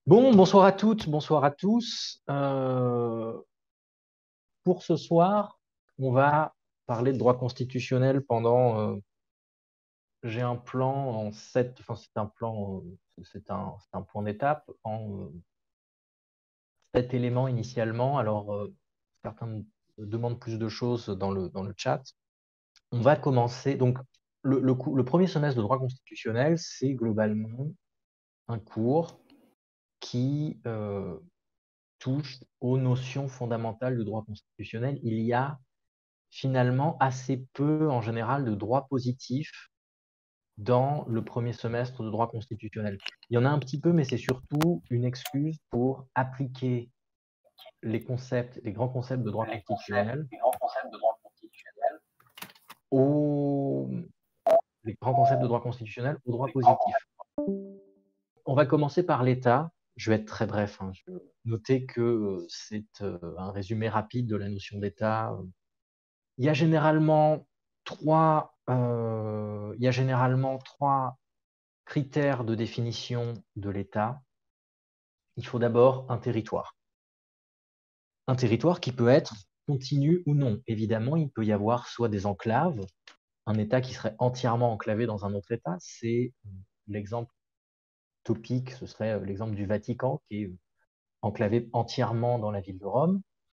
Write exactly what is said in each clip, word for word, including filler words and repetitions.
Bon, bonsoir à toutes, bonsoir à tous. Euh, pour ce soir, on va parler de droit constitutionnel pendant. Euh, j'ai un plan en sept, enfin c'est un plan, euh, c'est un, c'est un point d'étape en euh, sept éléments initialement. Alors euh, certains me demandent plus de choses dans le dans le chat. On va commencer. Donc le, le, cou- le premier semestre de droit constitutionnel, c'est globalement un cours qui euh, touche aux notions fondamentales du droit constitutionnel. Il y a finalement assez peu, en général, de droit positif dans le premier semestre de droit constitutionnel. Il y en a un petit peu, mais c'est surtout une excuse pour appliquer les concepts, les grands concepts de droit les concepts, constitutionnel les grands concepts de droit constitutionnel, aux les grands concepts de droit constitutionnel au droit les grands positif. concepts. On va commencer par l'État. Je vais être très bref. Hein. Je... Notez que euh, c'est euh, un résumé rapide de la notion d'État. Il y a généralement trois, euh, il y a généralement trois critères de définition de l'État. Il faut d'abord un territoire. Un territoire qui peut être continu ou non. Évidemment, il peut y avoir soit des enclaves, un État qui serait entièrement enclavé dans un autre État. C'est l'exemple topique, ce serait l'exemple du Vatican qui est enclavé entièrement dans la ville de Rome.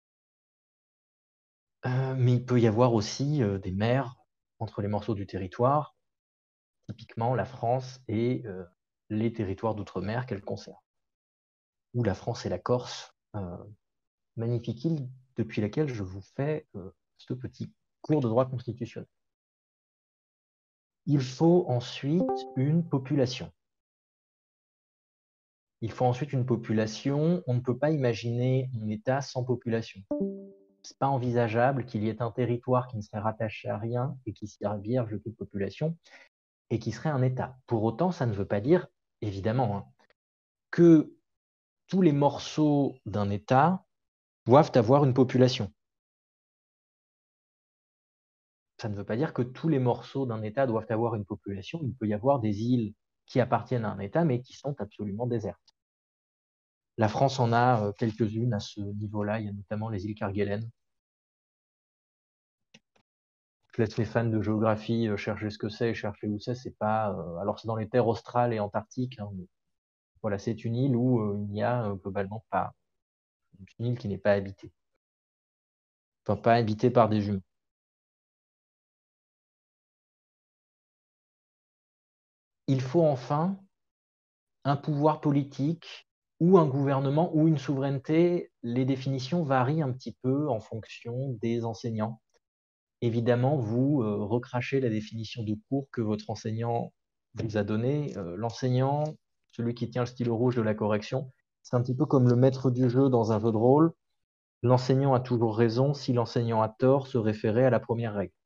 Euh, mais il peut y avoir aussi euh, des mers entre les morceaux du territoire, typiquement la France et euh, les territoires d'outre-mer qu'elle concerne, ou la France et la Corse, euh, magnifique île depuis laquelle je vous fais euh, ce petit cours de droit constitutionnel. Il faut ensuite une population. Il faut ensuite une population. On ne peut pas imaginer un État sans population. Ce n'est pas envisageable qu'il y ait un territoire qui ne serait rattaché à rien et qui serait vierge de toute population et qui serait un État. Pour autant, ça ne veut pas dire, évidemment, hein, que tous les morceaux d'un État doivent avoir une population. Ça ne veut pas dire que tous les morceaux d'un État doivent avoir une population. Il peut y avoir des îles qui appartiennent à un État, mais qui sont absolument désertes. La France en a quelques-unes à ce niveau-là. Il y a notamment les îles Kerguelen. Je laisse les fans de géographie chercher ce que c'est et chercher où c'est. C'est pas. Euh, alors c'est dans les terres australes et antarctiques. Hein, mais voilà, c'est une île où euh, il n'y a euh, globalement pas. Une île qui n'est pas habitée. Enfin, pas habitée par des humains. Il faut enfin un pouvoir politique ou un gouvernement ou une souveraineté. Les définitions varient un petit peu en fonction des enseignants. Évidemment, vous euh, recrachez la définition de cours que votre enseignant vous a donnée. Euh, l'enseignant, celui qui tient le stylo rouge de la correction, c'est un petit peu comme le maître du jeu dans un jeu de rôle. L'enseignant a toujours raison. Si l'enseignant a tort, se référer à la première règle.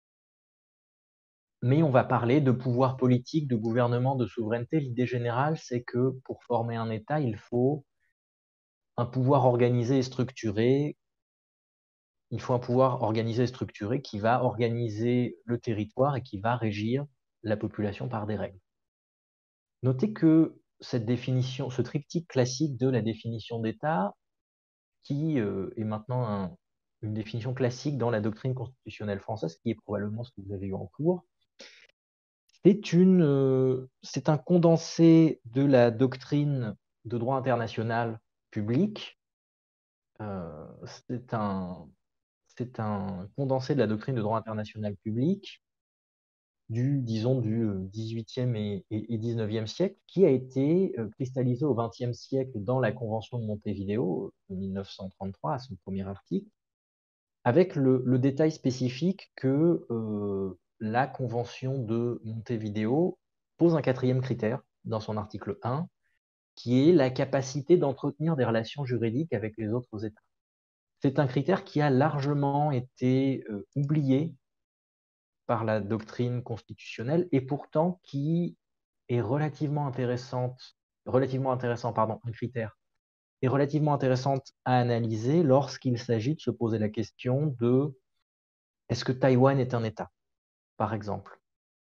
Mais on va parler de pouvoir politique, de gouvernement, de souveraineté. L'idée générale, c'est que pour former un État, il faut un pouvoir organisé et structuré. Il faut un pouvoir organisé et structuré qui va organiser le territoire et qui va régir la population par des règles. Notez que cette définition, ce triptyque classique de la définition d'État, qui euh, est maintenant un, une définition classique dans la doctrine constitutionnelle française, qui est probablement ce que vous avez eu en cours, c'est une, euh, c'est un condensé de la doctrine de droit international public. Euh, c'est un, c'est un condensé de la doctrine de droit international public du, disons, du dix-huitième et, et, et dix-neuvième siècle, qui a été euh, cristallisé au vingtième siècle dans la Convention de Montevideo de mille neuf cent trente-trois, à son premier article, avec le, le détail spécifique que euh, la Convention de Montevideo pose un quatrième critère dans son article un, qui est la capacité d'entretenir des relations juridiques avec les autres États. C'est un critère qui a largement été euh, oublié par la doctrine constitutionnelle et pourtant qui est relativement intéressante, relativement intéressant, pardon, un critère est relativement intéressante à analyser lorsqu'il s'agit de se poser la question de est-ce que Taïwan est un État, par exemple?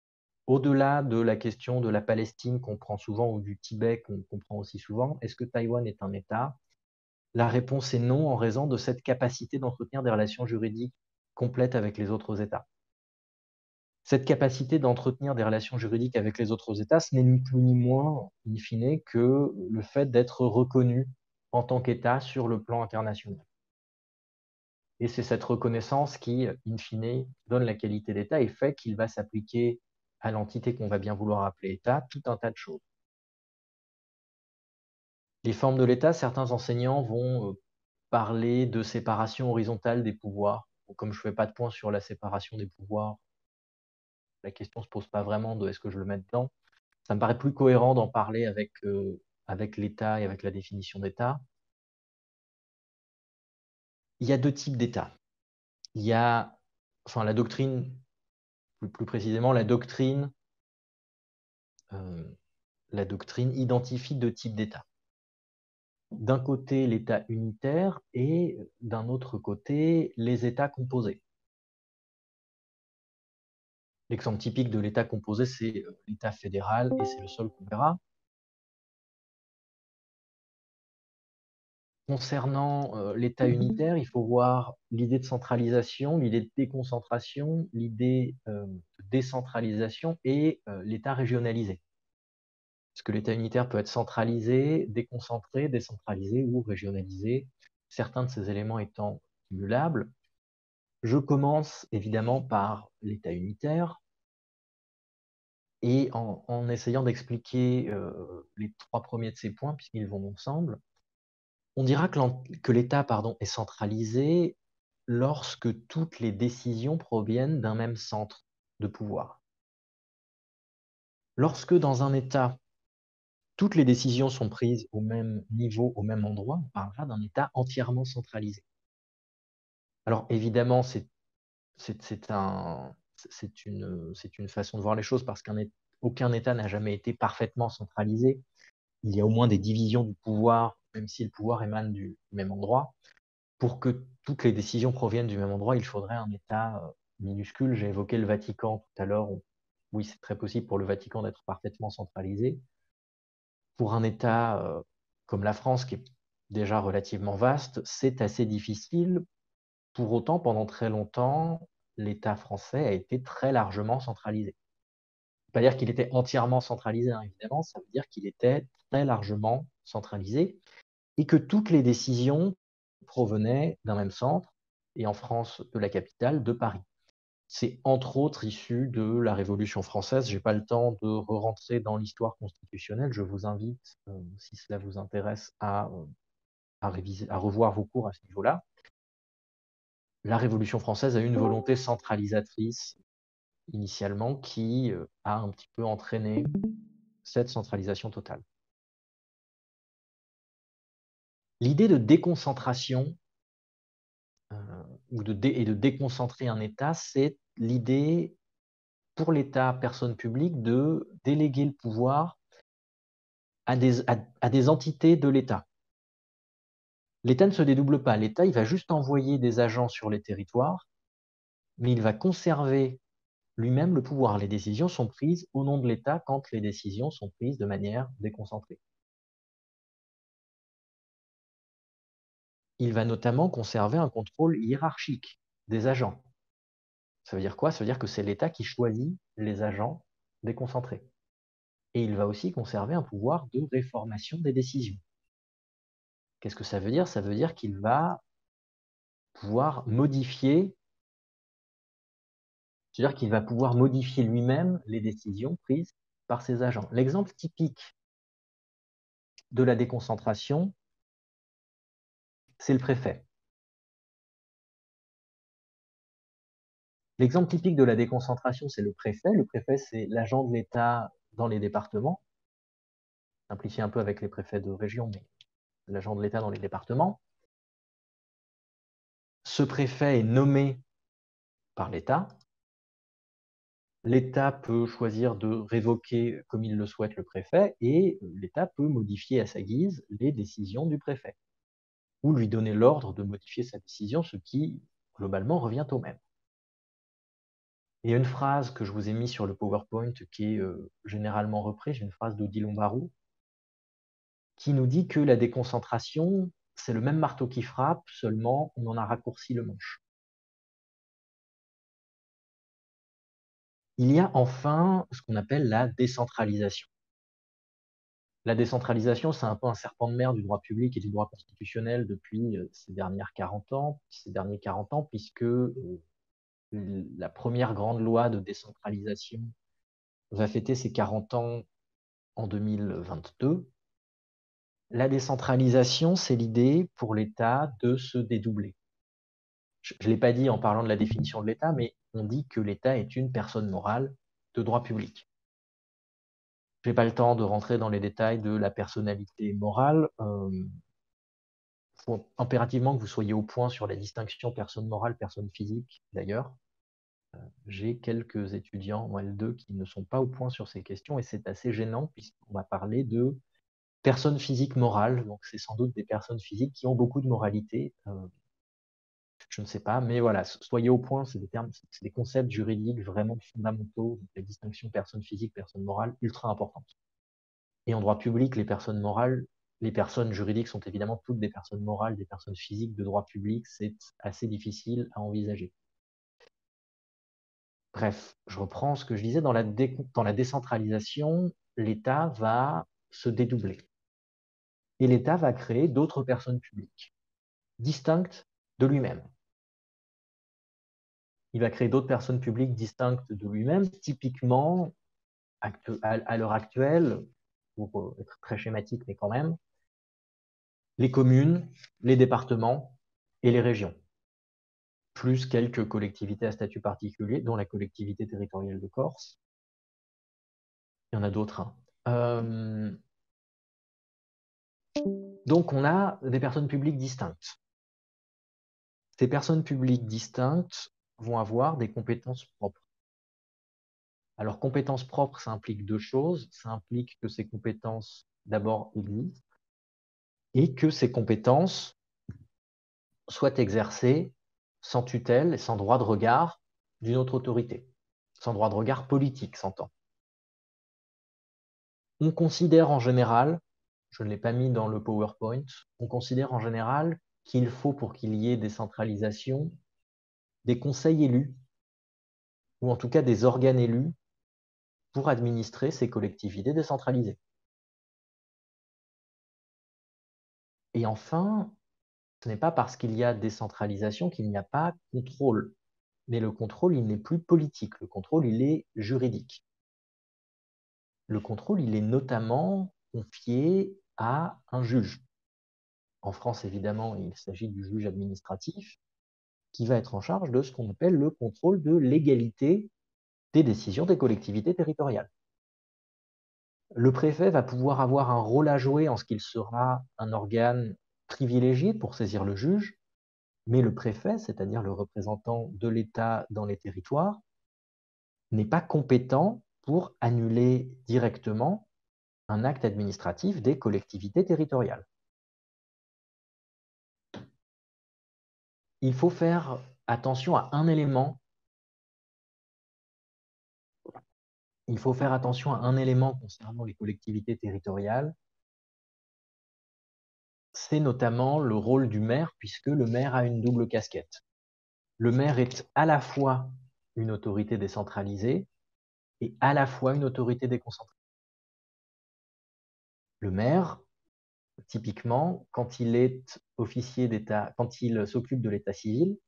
Au-delà de la question de la Palestine qu'on prend souvent ou du Tibet qu'on qu'on prend aussi souvent, est-ce que Taïwan est un État? La réponse est non, en raison de cette capacité d'entretenir des relations juridiques complètes avec les autres États. Cette capacité d'entretenir des relations juridiques avec les autres États, ce n'est ni plus ni moins, in fine, que le fait d'être reconnu en tant qu'État sur le plan international. Et c'est cette reconnaissance qui, in fine, donne la qualité d'État et fait qu'il va s'appliquer à l'entité qu'on va bien vouloir appeler État tout un tas de choses. Les formes de l'État, certains enseignants vont euh, parler de séparation horizontale des pouvoirs. Bon, comme je ne fais pas de point sur la séparation des pouvoirs, la question ne se pose pas vraiment de est-ce que je le mets dedans. Ça me paraît plus cohérent d'en parler avec, euh, avec l'État et avec la définition d'État. Il y a deux types d'État. Il y a, enfin, la doctrine, plus, plus précisément, la doctrine, euh, la doctrine identifie deux types d'État. D'un côté, l'État unitaire et d'un autre côté, les États composés. L'exemple typique de l'État composé, c'est l'État fédéral, et c'est le seul qu'on verra. Concernant euh, l'État unitaire, il faut voir l'idée de centralisation, l'idée de déconcentration, l'idée euh, de décentralisation et euh, l'État régionalisé. Parce que l'État unitaire peut être centralisé, déconcentré, décentralisé ou régionalisé, certains de ces éléments étant cumulables. Je commence évidemment par l'État unitaire et en, en essayant d'expliquer euh, les trois premiers de ces points, puisqu'ils vont ensemble. On dira que l'État est centralisé lorsque toutes les décisions proviennent d'un même centre de pouvoir. Lorsque dans un État, toutes les décisions sont prises au même niveau, au même endroit, on parlera d'un État entièrement centralisé. Alors évidemment, c'est un, une, une façon de voir les choses parce qu'aucun État n'a jamais été parfaitement centralisé. Il y a au moins des divisions du pouvoir, même si le pouvoir émane du même endroit. Pour que toutes les décisions proviennent du même endroit, il faudrait un État euh, minuscule. J'ai évoqué le Vatican tout à l'heure. Oui, c'est très possible pour le Vatican d'être parfaitement centralisé. Pour un État euh, comme la France, qui est déjà relativement vaste, c'est assez difficile. Pour autant, pendant très longtemps, l'État français a été très largement centralisé. Ça ne veut pas dire qu'il était entièrement centralisé, hein, évidemment, ça veut dire qu'il était très largement centralisé et que toutes les décisions provenaient d'un même centre, et en France, de la capitale, de Paris. C'est entre autres issu de la Révolution française. Je n'ai pas le temps de re-rentrer dans l'histoire constitutionnelle. Je vous invite, euh, si cela vous intéresse, à, euh, à, réviser, à revoir vos cours à ce niveau-là. La Révolution française a eu une volonté centralisatrice initialement qui euh, a un petit peu entraîné cette centralisation totale. L'idée de déconcentration euh, ou de dé et de déconcentrer un État, c'est l'idée pour l'État, personne publique, de déléguer le pouvoir à des, à, à des entités de l'État. L'État ne se dédouble pas. L'État, il va juste envoyer des agents sur les territoires, mais il va conserver lui-même le pouvoir. Les décisions sont prises au nom de l'État quand les décisions sont prises de manière déconcentrée. Il va notamment conserver un contrôle hiérarchique des agents. Ça veut dire quoi? Ça veut dire que c'est l'État qui choisit les agents déconcentrés. Et il va aussi conserver un pouvoir de réformation des décisions. Qu'est-ce que ça veut dire? Ça veut dire qu'il va pouvoir modifier, c'est-à-dire qu'il va pouvoir modifier lui-même les décisions prises par ses agents. L'exemple typique de la déconcentration, c'est le préfet. L'exemple typique de la déconcentration, c'est le préfet. Le préfet, c'est l'agent de l'État dans les départements. Simplifié un peu avec les préfets de région, mais l'agent de l'État dans les départements. Ce préfet est nommé par l'État. L'État peut choisir de révoquer comme il le souhaite le préfet et l'État peut modifier à sa guise les décisions du préfet ou lui donner l'ordre de modifier sa décision, ce qui globalement revient au même. Il y a une phrase que je vous ai mise sur le PowerPoint qui est euh, généralement reprise, une phrase d'Odilon Barou, qui nous dit que la déconcentration, c'est le même marteau qui frappe, seulement on en a raccourci le manche. Il y a enfin ce qu'on appelle la décentralisation. La décentralisation, c'est un peu un serpent de mer du droit public et du droit constitutionnel depuis ces dernières quarante ans, ces derniers quarante ans, puisque la première grande loi de décentralisation va fêter ses quarante ans en deux mille vingt-deux. La décentralisation, c'est l'idée pour l'État de se dédoubler. Je ne l'ai pas dit en parlant de la définition de l'État, mais on dit que l'État est une personne morale de droit public. Je n'ai pas le temps de rentrer dans les détails de la personnalité morale. Euh, Il faut impérativement que vous soyez au point sur la distinction personne morale, personne physique, d'ailleurs. Euh, J'ai quelques étudiants en L deux qui ne sont pas au point sur ces questions et c'est assez gênant puisqu'on va parler de personnes physiques morales. Donc, c'est sans doute des personnes physiques qui ont beaucoup de moralité. Euh, je ne sais pas, mais voilà, soyez au point, c'est des termes, c'est des concepts juridiques vraiment fondamentaux, la distinction personne physique, personne morale, ultra importante. Et en droit public, les personnes morales, les personnes juridiques sont évidemment toutes des personnes morales, des personnes physiques de droit public, c'est assez difficile à envisager. Bref, je reprends ce que je disais, dans la, dé dans la décentralisation, l'État va se dédoubler. Et l'État va créer d'autres personnes publiques, distinctes de lui-même. Il va créer d'autres personnes publiques distinctes de lui-même, typiquement, à l'heure actuelle, pour être très schématique, mais quand même, les communes, les départements et les régions, plus quelques collectivités à statut particulier, dont la collectivité territoriale de Corse. Il y en a d'autres. Hein. Euh, donc, on a des personnes publiques distinctes. Ces personnes publiques distinctes vont avoir des compétences propres. Alors, compétences propres, ça implique deux choses. Ça implique que ces compétences, d'abord, existent et que ces compétences soient exercées sans tutelle et sans droit de regard d'une autre autorité, sans droit de regard politique, s'entend. On considère en général, je ne l'ai pas mis dans le PowerPoint, on considère en général qu'il faut, pour qu'il y ait décentralisation, des conseils élus, ou en tout cas des organes élus, pour administrer ces collectivités décentralisées. Et enfin, ce n'est pas parce qu'il y a décentralisation qu'il n'y a pas contrôle. Mais le contrôle, il n'est plus politique. Le contrôle, il est juridique. Le contrôle, il est notamment confié à un juge. En France, évidemment, il s'agit du juge administratif qui va être en charge de ce qu'on appelle le contrôle de légalité des décisions des collectivités territoriales. Le préfet va pouvoir avoir un rôle à jouer en ce qu'il sera un organe privilégié pour saisir le juge, mais le préfet, c'est-à-dire le représentant de l'État dans les territoires, n'est pas compétent pour annuler directement un acte administratif des collectivités territoriales. Il faut faire attention à un élément. Il faut faire attention à un élément concernant les collectivités territoriales. C'est notamment le rôle du maire, puisque le maire a une double casquette. Le maire est à la fois une autorité décentralisée et à la fois une autorité déconcentrée. Le maire, typiquement, quand il est officier d'État, quand il s'occupe de l'état civil,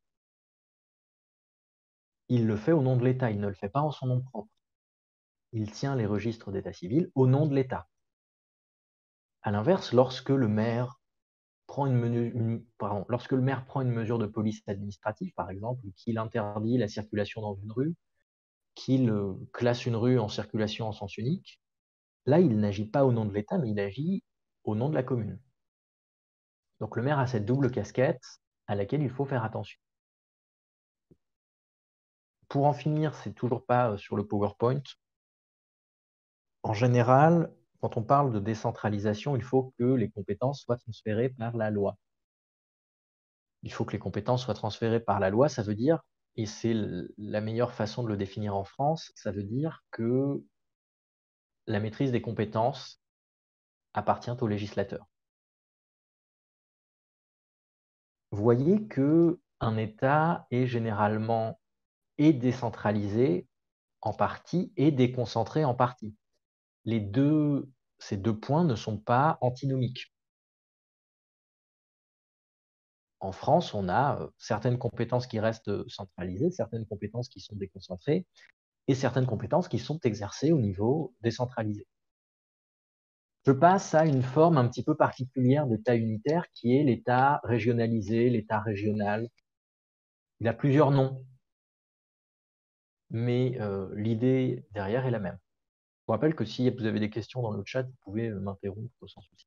il le fait au nom de l'État, il ne le fait pas en son nom propre. Il tient les registres d'état civil au nom de l'État. À l'inverse, lorsque le maire prend une, menu, une pardon, lorsque le maire prend une mesure de police administrative, par exemple, qu'il interdit la circulation dans une rue, qu'il classe une rue en circulation en sens unique, là, il n'agit pas au nom de l'État, mais il agit au nom de la commune. Donc le maire a cette double casquette à laquelle il faut faire attention. Pour en finir, c'est toujours pas sur le PowerPoint. En général, quand on parle de décentralisation, il faut que les compétences soient transférées par la loi. Il faut que les compétences soient transférées par la loi, ça veut dire et c'est la meilleure façon de le définir en France, ça veut dire que la maîtrise des compétences appartient au législateur. Vous voyez qu'un État est généralement et décentralisé en partie et déconcentré en partie. Les deux, ces deux points ne sont pas antinomiques. En France, on a certaines compétences qui restent centralisées, certaines compétences qui sont déconcentrées et certaines compétences qui sont exercées au niveau décentralisé. Je passe à une forme un petit peu particulière d'État unitaire qui est l'État régionalisé, l'État régional. Il a plusieurs noms, mais euh, l'idée derrière est la même. Je vous rappelle que si vous avez des questions dans le chat, vous pouvez m'interrompre sans souci.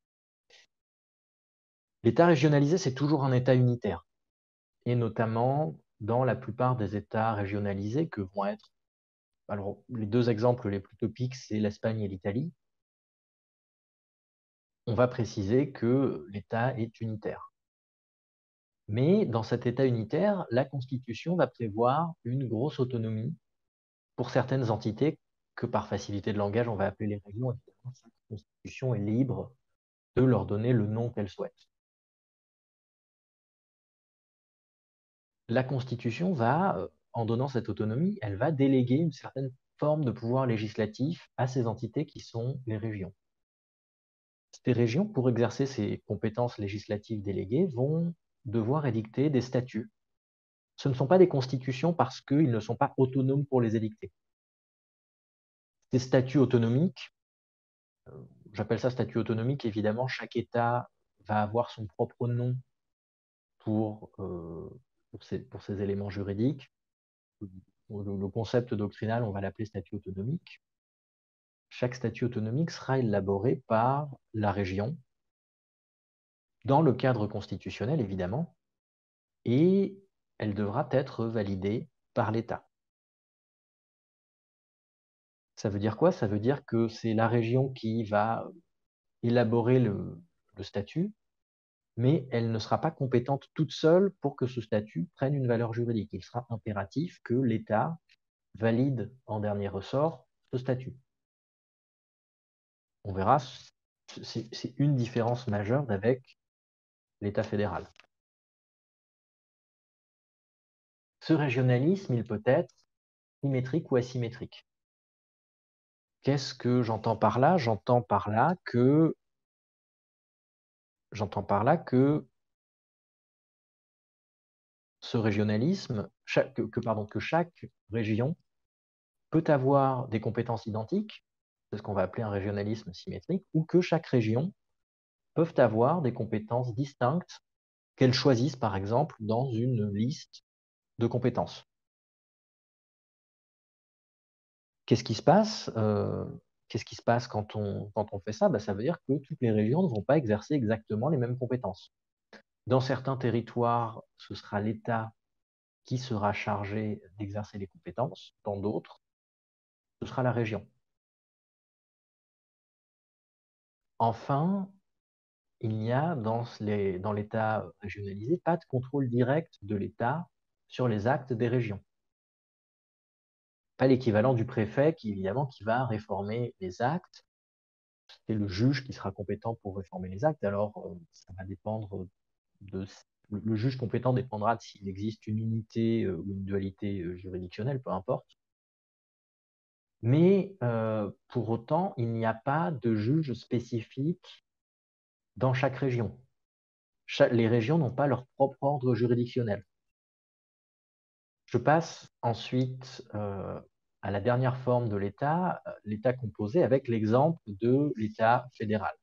L'État régionalisé, c'est toujours un État unitaire, et notamment dans la plupart des États régionalisés que vont être, alors les deux exemples les plus topiques, c'est l'Espagne et l'Italie. On va préciser que l'État est unitaire. Mais dans cet État unitaire, la Constitution va prévoir une grosse autonomie pour certaines entités que par facilité de langage, on va appeler les régions. Évidemment, chaque Constitution est libre de leur donner le nom qu'elle souhaite. La Constitution va, en donnant cette autonomie, elle va déléguer une certaine forme de pouvoir législatif à ces entités qui sont les régions. Ces régions, pour exercer ces compétences législatives déléguées, vont devoir édicter des statuts. Ce ne sont pas des constitutions parce qu'ils ne sont pas autonomes pour les édicter. Ces statuts autonomiques, euh, j'appelle ça statut autonomique, évidemment, chaque État va avoir son propre nom pour, euh, pour, ces, pour ces éléments juridiques. Le, le concept doctrinal, on va l'appeler statut autonomique. Chaque statut autonomique sera élaboré par la région, dans le cadre constitutionnel, évidemment, et elle devra être validée par l'État. Ça veut dire quoi? Ça veut dire que c'est la région qui va élaborer le, le statut, mais elle ne sera pas compétente toute seule pour que ce statut prenne une valeur juridique. Il sera impératif que l'État valide en dernier ressort ce statut. On verra, c'est une différence majeure avec l'État fédéral. Ce régionalisme, il peut être symétrique ou asymétrique. Qu'est-ce que j'entends par là? J'entends par là que j'entends par là que ce régionalisme, chaque, que, pardon, que chaque région peut avoir des compétences identiques, c'est ce qu'on va appeler un régionalisme symétrique, ou que chaque région peut avoir des compétences distinctes qu'elles choisissent, par exemple, dans une liste de compétences. Qu'est-ce qui se passe euh, Qu'est-ce qui se passe quand on, quand on fait ça? Ben, ça veut dire que toutes les régions ne vont pas exercer exactement les mêmes compétences. Dans certains territoires, ce sera l'État qui sera chargé d'exercer les compétences. Dans d'autres, ce sera la région. Enfin, il n'y a dans l'État régionalisé pas de contrôle direct de l'État sur les actes des régions. Pas l'équivalent du préfet qui, évidemment, qui va réformer les actes. C'est le juge qui sera compétent pour réformer les actes. Alors, ça va dépendre de... Le juge compétent dépendra de s'il existe une unité ou une dualité juridictionnelle, peu importe. Mais euh, pour autant, il n'y a pas de juge spécifique dans chaque région. Cha- les régions n'ont pas leur propre ordre juridictionnel. Je passe ensuite euh, à la dernière forme de l'État, l'État composé, avec l'exemple de l'État fédéral.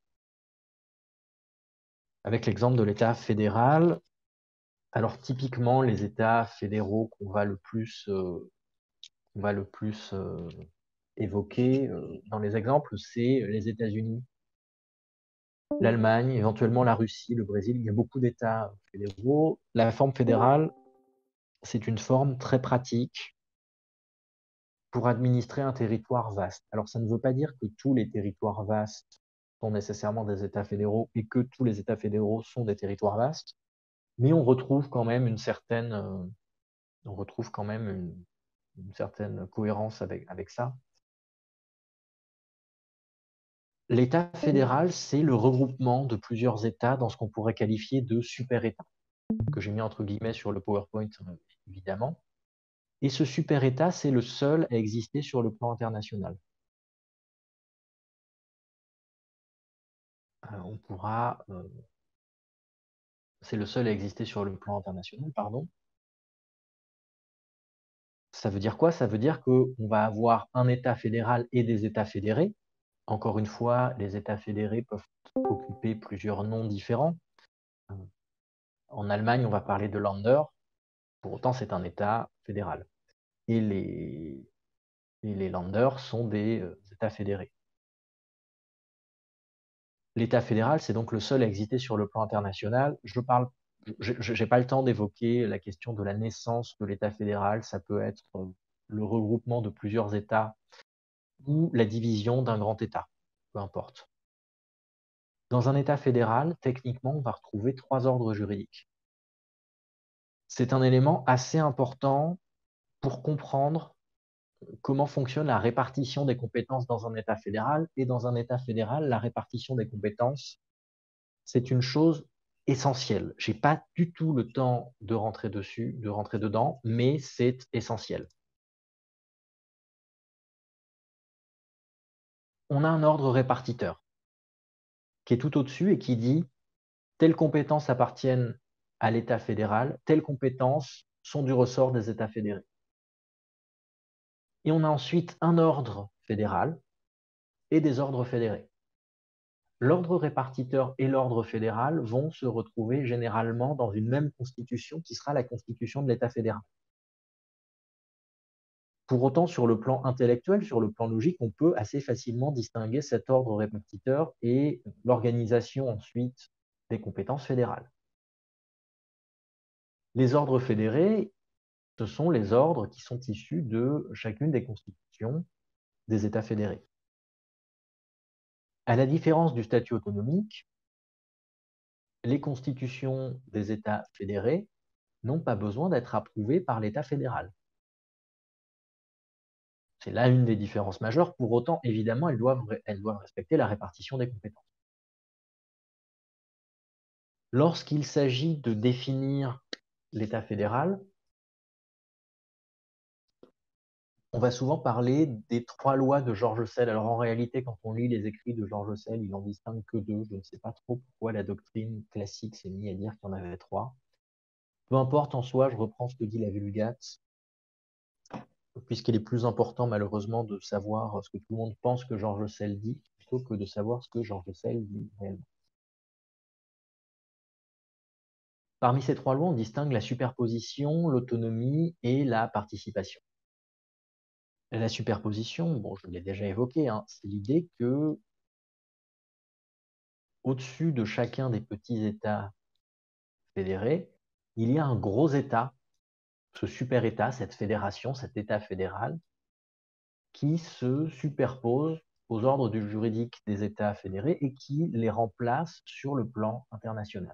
Avec l'exemple de l'État fédéral, alors typiquement les États fédéraux qu'on va le plus, euh, qu'on va le plus euh, évoquer euh, dans les exemples, c'est les États-Unis, l'Allemagne, éventuellement la Russie, le Brésil. Il y a beaucoup d'États fédéraux. La forme fédérale, c'est une forme très pratique pour administrer un territoire vaste. Alors, ça ne veut pas dire que tous les territoires vastes sont nécessairement des États fédéraux et que tous les États fédéraux sont des territoires vastes, mais on retrouve quand même une certaine, euh, On retrouve quand même une, une certaine cohérence avec, avec ça. L'État fédéral, c'est le regroupement de plusieurs États dans ce qu'on pourrait qualifier de super-État, que j'ai mis entre guillemets sur le PowerPoint, évidemment. Et ce super-État, c'est le seul à exister sur le plan international. Euh, on pourra... Euh, c'est le seul à exister sur le plan international, pardon. Ça veut dire quoi? Ça veut dire qu'on va avoir un État fédéral et des États fédérés. Encore une fois, les États fédérés peuvent occuper plusieurs noms différents. En Allemagne, on va parler de Länder. Pour autant, c'est un État fédéral. Et les, et les Länder sont des euh, États fédérés. L'État fédéral, c'est donc le seul à exister sur le plan international. Je parle, je n'ai pas le temps d'évoquer la question de la naissance de l'État fédéral. Ça peut être le regroupement de plusieurs États ou la division d'un grand État, peu importe. Dans un État fédéral, techniquement, on va retrouver trois ordres juridiques. C'est un élément assez important pour comprendre comment fonctionne la répartition des compétences dans un État fédéral. Et dans un État fédéral, la répartition des compétences, c'est une chose essentielle. Je n'ai pas du tout le temps de rentrer dessus, de rentrer dedans, mais c'est essentiel. On a un ordre répartiteur qui est tout au-dessus et qui dit telles compétences appartiennent à l'État fédéral, telles compétences sont du ressort des États fédérés. Et on a ensuite un ordre fédéral et des ordres fédérés. L'ordre répartiteur et l'ordre fédéral vont se retrouver généralement dans une même constitution qui sera la constitution de l'État fédéral. Pour autant, sur le plan intellectuel, sur le plan logique, on peut assez facilement distinguer cet ordre répartiteur et l'organisation ensuite des compétences fédérales. Les ordres fédérés, ce sont les ordres qui sont issus de chacune des constitutions des États fédérés. À la différence du statut autonomique, les constitutions des États fédérés n'ont pas besoin d'être approuvées par l'État fédéral. C'est là une des différences majeures. Pour autant, évidemment, elles doivent, elles doivent respecter la répartition des compétences. Lorsqu'il s'agit de définir l'État fédéral, on va souvent parler des trois lois de George Sell. Alors en réalité, quand on lit les écrits de George Sell, il n'en distingue que deux. Je ne sais pas trop pourquoi la doctrine classique s'est mise à dire qu'il y en avait trois. Peu importe en soi, je reprends ce que dit la Vulgate, puisqu'il est plus important malheureusement de savoir ce que tout le monde pense que George Sell dit, plutôt que de savoir ce que George Sell dit réellement. Parmi ces trois lois, on distingue la superposition, l'autonomie et la participation. La superposition, bon, je l'ai déjà évoqué, hein, c'est l'idée que au-dessus de chacun des petits États fédérés, il y a un gros État, ce super-État, cette fédération, cet État fédéral, qui se superpose aux ordres du juridique des États fédérés et qui les remplace sur le plan international.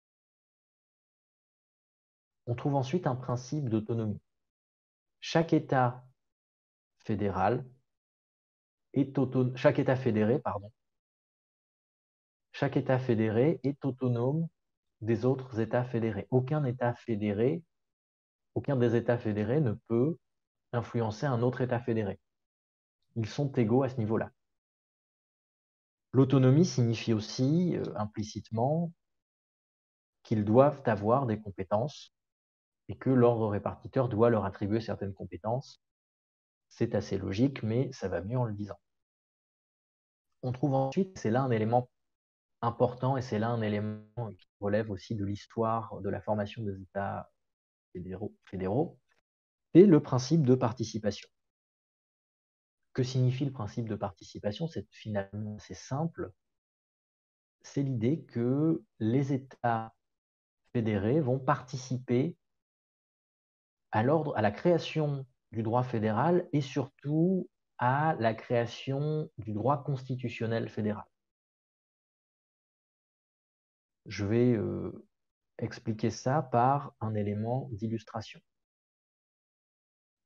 On trouve ensuite un principe d'autonomie. Chaque État fédéral est autonome, chaque État fédéré, pardon, chaque État fédéré est autonome des autres États fédérés. Aucun État fédéré, aucun des États fédérés ne peut influencer un autre État fédéré. Ils sont égaux à ce niveau-là. L'autonomie signifie aussi euh, implicitement qu'ils doivent avoir des compétences et que l'ordre répartiteur doit leur attribuer certaines compétences. C'est assez logique, mais ça va mieux en le disant. On trouve ensuite, c'est là un élément important et c'est là un élément qui relève aussi de l'histoire de la formation des États fédéraux, fédéraux, c'est le principe de participation. Que signifie le principe de participation? C'est finalement assez simple. C'est l'idée que les États fédérés vont participer à l'ordre, à la création du droit fédéral et surtout à la création du droit constitutionnel fédéral. Je vais euh, expliquer ça par un élément d'illustration.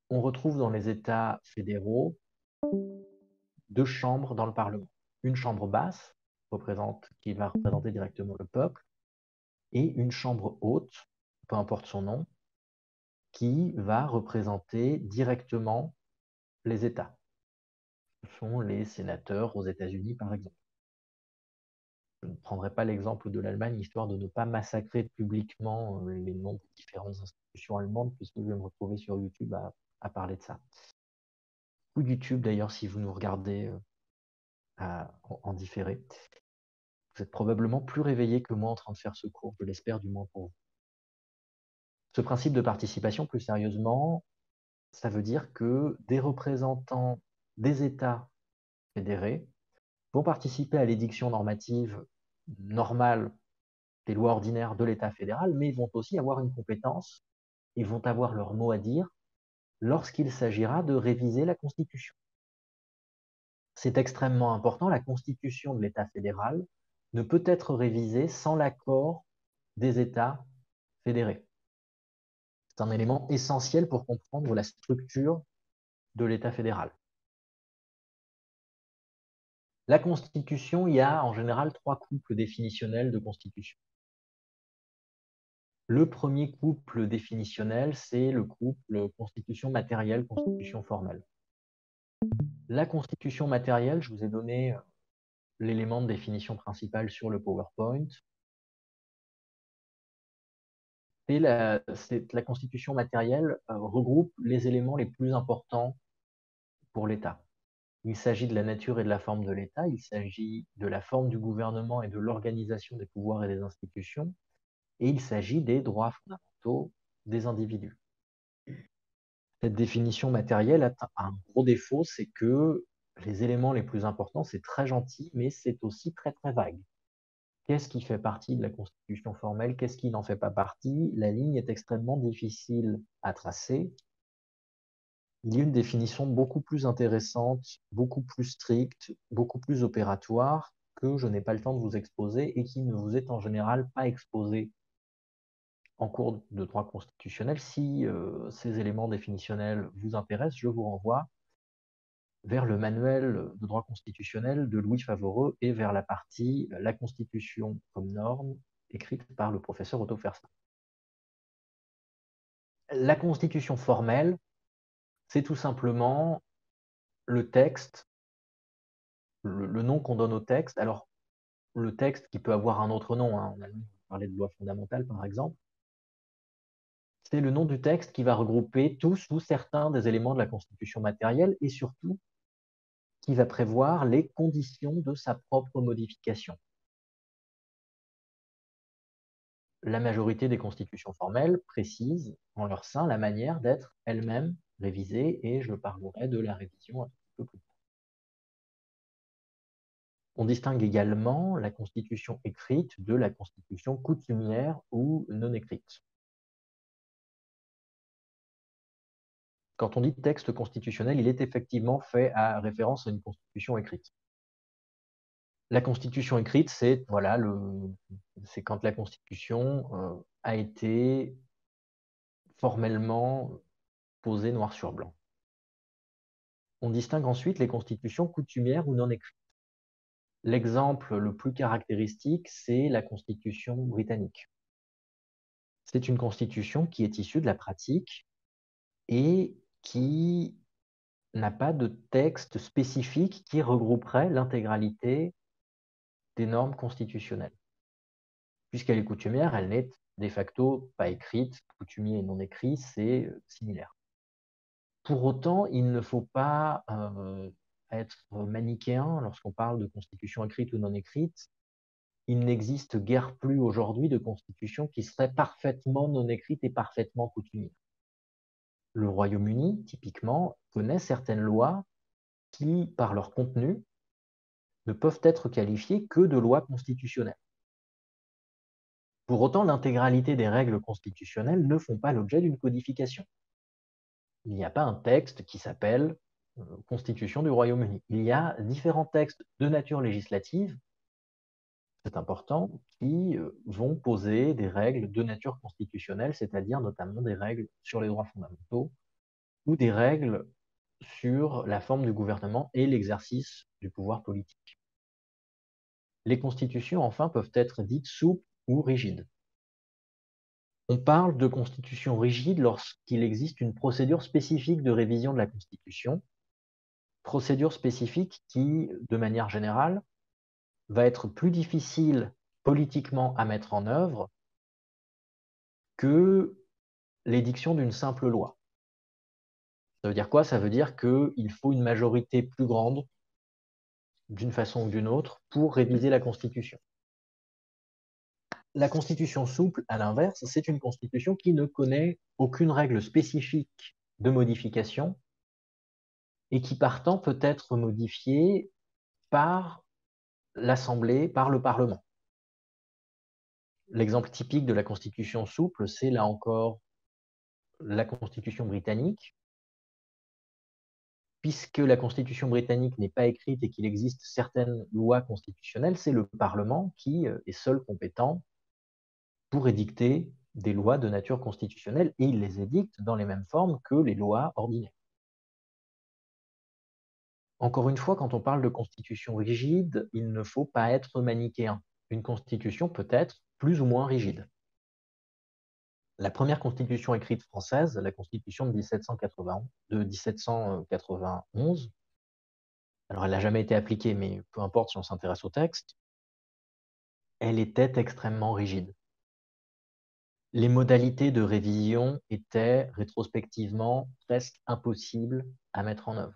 on retrouve dans les États fédéraux deux chambres dans le Parlement. Une chambre basse, représente, qui va représenter directement le peuple, et une chambre haute, peu importe son nom, qui va représenter directement les États. Ce sont les sénateurs aux États-Unis, par exemple. Je ne prendrai pas l'exemple de l'Allemagne, histoire de ne pas massacrer publiquement les noms des différentes institutions allemandes, puisque je vais me retrouver sur YouTube à, à parler de ça. Ou YouTube, d'ailleurs, si vous nous regardez euh, à, en, en différé. Vous êtes probablement plus réveillé que moi en train de faire ce cours, je l'espère du moins pour vous. Ce principe de participation, plus sérieusement, ça veut dire que des représentants des États fédérés vont participer à l'édiction normative normale des lois ordinaires de l'État fédéral, mais vont aussi avoir une compétence et vont avoir leur mot à dire lorsqu'il s'agira de réviser la Constitution. C'est extrêmement important, la Constitution de l'État fédéral ne peut être révisée sans l'accord des États fédérés. C'est un élément essentiel pour comprendre la structure de l'État fédéral. La Constitution, il y a en général trois couples définitionnels de Constitution. Le premier couple définitionnel, c'est le couple Constitution matérielle, Constitution formelle. La Constitution matérielle, je vous ai donné l'élément de définition principal sur le PowerPoint. Et la, la Constitution matérielle euh, regroupe les éléments les plus importants pour l'État. Il s'agit de la nature et de la forme de l'État, il s'agit de la forme du gouvernement et de l'organisation des pouvoirs et des institutions, et il s'agit des droits fondamentaux des individus. Cette définition matérielle a un gros défaut, c'est que les éléments les plus importants, c'est très gentil, mais c'est aussi très très vague. Qu'est-ce qui fait partie de la Constitution formelle? Qu'est-ce qui n'en fait pas partie? La ligne est extrêmement difficile à tracer. Il y a une définition beaucoup plus intéressante, beaucoup plus stricte, beaucoup plus opératoire que je n'ai pas le temps de vous exposer et qui ne vous est en général pas exposée en cours de droit constitutionnel. Si euh, ces éléments définitionnels vous intéressent, je vous renvoie vers le manuel de droit constitutionnel de Louis Favoreux et vers la partie La Constitution comme norme, écrite par le professeur Otto Ferstin. La Constitution formelle, c'est tout simplement le texte, le, le nom qu'on donne au texte. Alors, le texte qui peut avoir un autre nom, hein, on a parlé de loi fondamentale par exemple, c'est le nom du texte qui va regrouper tous ou certains des éléments de la Constitution matérielle et surtout qui va prévoir les conditions de sa propre modification. La majorité des constitutions formelles précisent en leur sein la manière d'être elles-mêmes révisées et je parlerai de la révision un petit peu plus tard. On distingue également la constitution écrite de la constitution coutumière ou non écrite. Quand on dit texte constitutionnel, il est effectivement fait à référence à une constitution écrite. La constitution écrite, c'est voilà, c'est quand la constitution euh, a été formellement posée noir sur blanc. On distingue ensuite les constitutions coutumières ou non écrites. L'exemple le plus caractéristique, c'est la constitution britannique. C'est une constitution qui est issue de la pratique et qui n'a pas de texte spécifique qui regrouperait l'intégralité des normes constitutionnelles. Puisqu'elle est coutumière, elle n'est de facto pas écrite, coutumier et non écrit, c'est similaire. Pour autant, il ne faut pas euh, être manichéen lorsqu'on parle de constitution écrite ou non écrite. Il n'existe guère plus aujourd'hui de constitution qui serait parfaitement non écrite et parfaitement coutumière. Le Royaume-Uni, typiquement, connaît certaines lois qui, par leur contenu, ne peuvent être qualifiées que de lois constitutionnelles. Pour autant, l'intégralité des règles constitutionnelles ne font pas l'objet d'une codification. Il n'y a pas un texte qui s'appelle euh, Constitution du Royaume-Uni. Il y a différents textes de nature législative, c'est important, qui euh, vont poser des règles de nature constitutionnelle, c'est-à-dire notamment des règles sur les droits fondamentaux ou des règles sur la forme du gouvernement et l'exercice du pouvoir politique. Les constitutions, enfin, peuvent être dites souples ou rigides. On parle de constitution rigide lorsqu'il existe une procédure spécifique de révision de la Constitution, procédure spécifique qui, de manière générale, va être plus difficile politiquement à mettre en œuvre que l'édiction d'une simple loi. Ça veut dire quoi? Ça veut dire qu'il faut une majorité plus grande, d'une façon ou d'une autre, pour réviser la Constitution. La Constitution souple, à l'inverse, c'est une Constitution qui ne connaît aucune règle spécifique de modification et qui, partant, peut être modifiée par l'Assemblée, par le Parlement. L'exemple typique de la Constitution souple, c'est là encore la Constitution britannique. Puisque la Constitution britannique n'est pas écrite et qu'il existe certaines lois constitutionnelles, c'est le Parlement qui est seul compétent pour édicter des lois de nature constitutionnelle, et il les édicte dans les mêmes formes que les lois ordinaires. Encore une fois, quand on parle de constitution rigide, il ne faut pas être manichéen. Une constitution peut être plus ou moins rigide. La première constitution écrite française, la constitution de dix-sept cent quatre-vingt-onze, de dix-sept cent quatre-vingt-onze, alors elle n'a jamais été appliquée, mais peu importe si on s'intéresse au texte, elle était extrêmement rigide. Les modalités de révision étaient rétrospectivement presque impossibles à mettre en œuvre.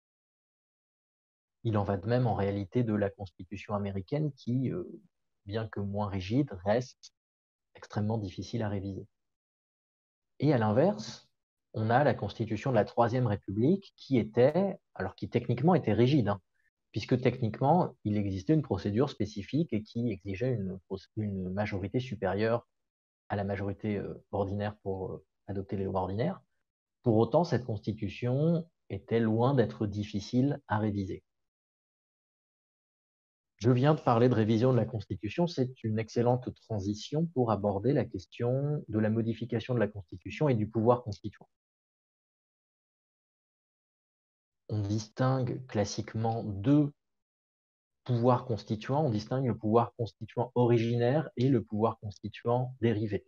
Il en va de même en réalité de la Constitution américaine qui, euh, bien que moins rigide, reste extrêmement difficile à réviser. Et à l'inverse, on a la Constitution de la Troisième République qui était, alors qui techniquement était rigide, hein, puisque techniquement, il existait une procédure spécifique et qui exigeait une, une majorité supérieure à la majorité euh, ordinaire pour euh, adopter les lois ordinaires. Pour autant, cette constitution était loin d'être difficile à réviser. Je viens de parler de révision de la Constitution, c'est une excellente transition pour aborder la question de la modification de la Constitution et du pouvoir constituant. On distingue classiquement deux pouvoirs constituants, on distingue le pouvoir constituant originaire et le pouvoir constituant dérivé.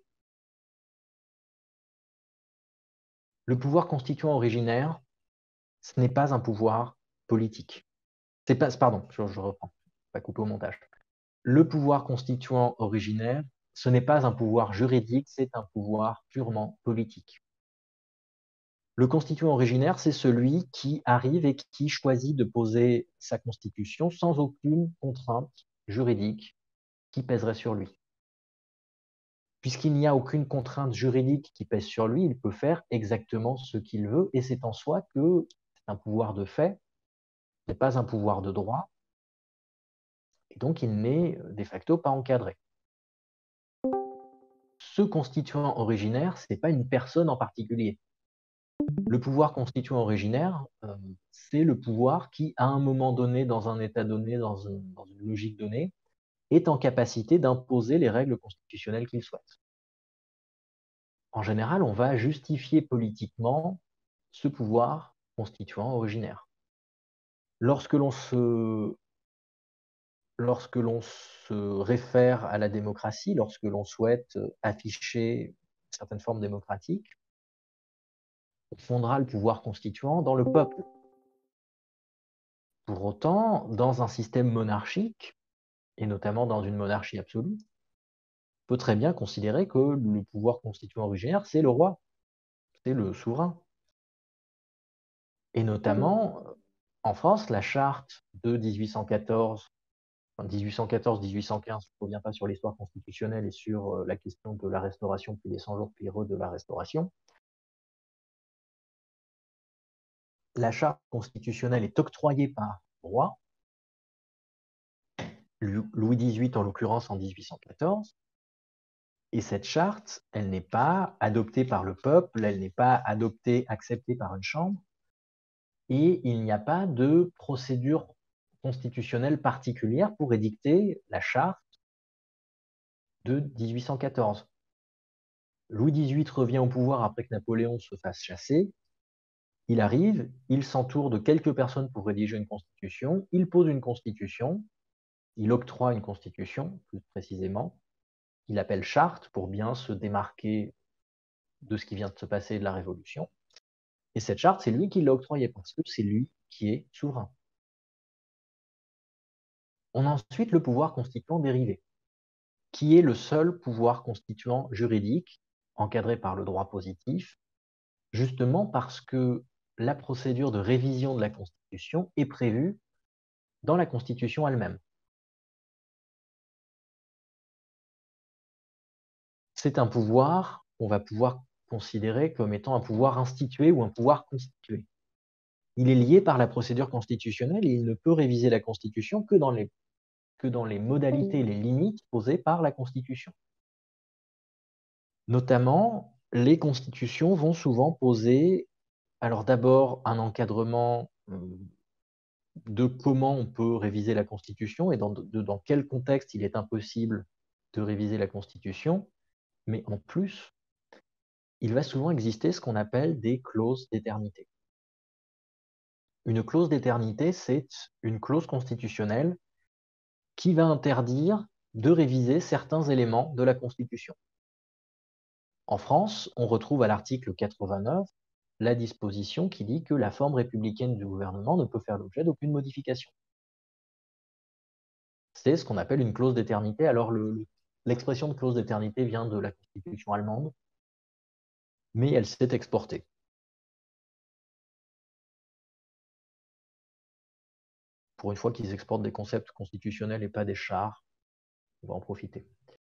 Le pouvoir constituant originaire, ce n'est pas un pouvoir politique. C'est pas, pardon, je, je reprends, pas couper au montage. Le pouvoir constituant originaire, ce n'est pas un pouvoir juridique, c'est un pouvoir purement politique. Le constituant originaire, c'est celui qui arrive et qui choisit de poser sa constitution sans aucune contrainte juridique qui pèserait sur lui. Puisqu'il n'y a aucune contrainte juridique qui pèse sur lui, il peut faire exactement ce qu'il veut, et c'est en soi que c'est un pouvoir de fait, ce n'est pas un pouvoir de droit, et donc il n'est de facto pas encadré. Ce constituant originaire, ce n'est pas une personne en particulier. Le pouvoir constituant originaire, euh, c'est le pouvoir qui, à un moment donné, dans un état donné, dans une, dans une logique donnée, est en capacité d'imposer les règles constitutionnelles qu'il souhaite. En général, on va justifier politiquement ce pouvoir constituant originaire. Lorsque l'on se, lorsque l'on se réfère à la démocratie, lorsque l'on souhaite afficher certaines formes démocratiques, on fondera le pouvoir constituant dans le peuple. Pour autant, dans un système monarchique, et notamment dans une monarchie absolue, on peut très bien considérer que le pouvoir constituant originaire, c'est le roi, c'est le souverain. Et notamment, en France, la charte de dix-huit cent quatorze, enfin dix-huit cent quatorze dix-huit cent quinze, je ne reviens pas sur l'histoire constitutionnelle et sur la question de la Restauration, puis des cent jours puis de la Restauration. La charte constitutionnelle est octroyée par le roi, Louis dix-huit en l'occurrence en dix-huit cent quatorze, et cette charte, elle n'est pas adoptée par le peuple, elle n'est pas adoptée, acceptée par une chambre, et il n'y a pas de procédure constitutionnelle particulière pour édicter la charte de dix-huit cent quatorze. Louis dix-huit revient au pouvoir après que Napoléon se fasse chasser, Il arrive, il s'entoure de quelques personnes pour rédiger une constitution, il pose une constitution, il octroie une constitution, plus précisément, il appelle charte pour bien se démarquer de ce qui vient de se passer de la Révolution. Et cette charte, c'est lui qui l'a octroyée parce que c'est lui qui est souverain. On a ensuite le pouvoir constituant dérivé, qui est le seul pouvoir constituant juridique encadré par le droit positif, justement parce que la procédure de révision de la Constitution est prévue dans la Constitution elle-même. C'est un pouvoir qu'on va pouvoir considérer comme étant un pouvoir institué ou un pouvoir constitué. Il est lié par la procédure constitutionnelle et il ne peut réviser la Constitution que dans les, que dans les modalités et les limites posées par la Constitution. Notamment, les constitutions vont souvent poser, alors d'abord, un encadrement euh, de comment on peut réviser la Constitution et dans, de, dans quel contexte il est impossible de réviser la Constitution, mais en plus, il va souvent exister ce qu'on appelle des clauses d'éternité. Une clause d'éternité, c'est une clause constitutionnelle qui va interdire de réviser certains éléments de la Constitution. En France, on retrouve à l'article quatre-vingt-neuf la disposition qui dit que la forme républicaine du gouvernement ne peut faire l'objet d'aucune modification. C'est ce qu'on appelle une clause d'éternité. Alors, l'expression de clause d'éternité vient de la Constitution allemande, mais elle s'est exportée. Pour une fois qu'ils exportent des concepts constitutionnels et pas des chars, on va en profiter.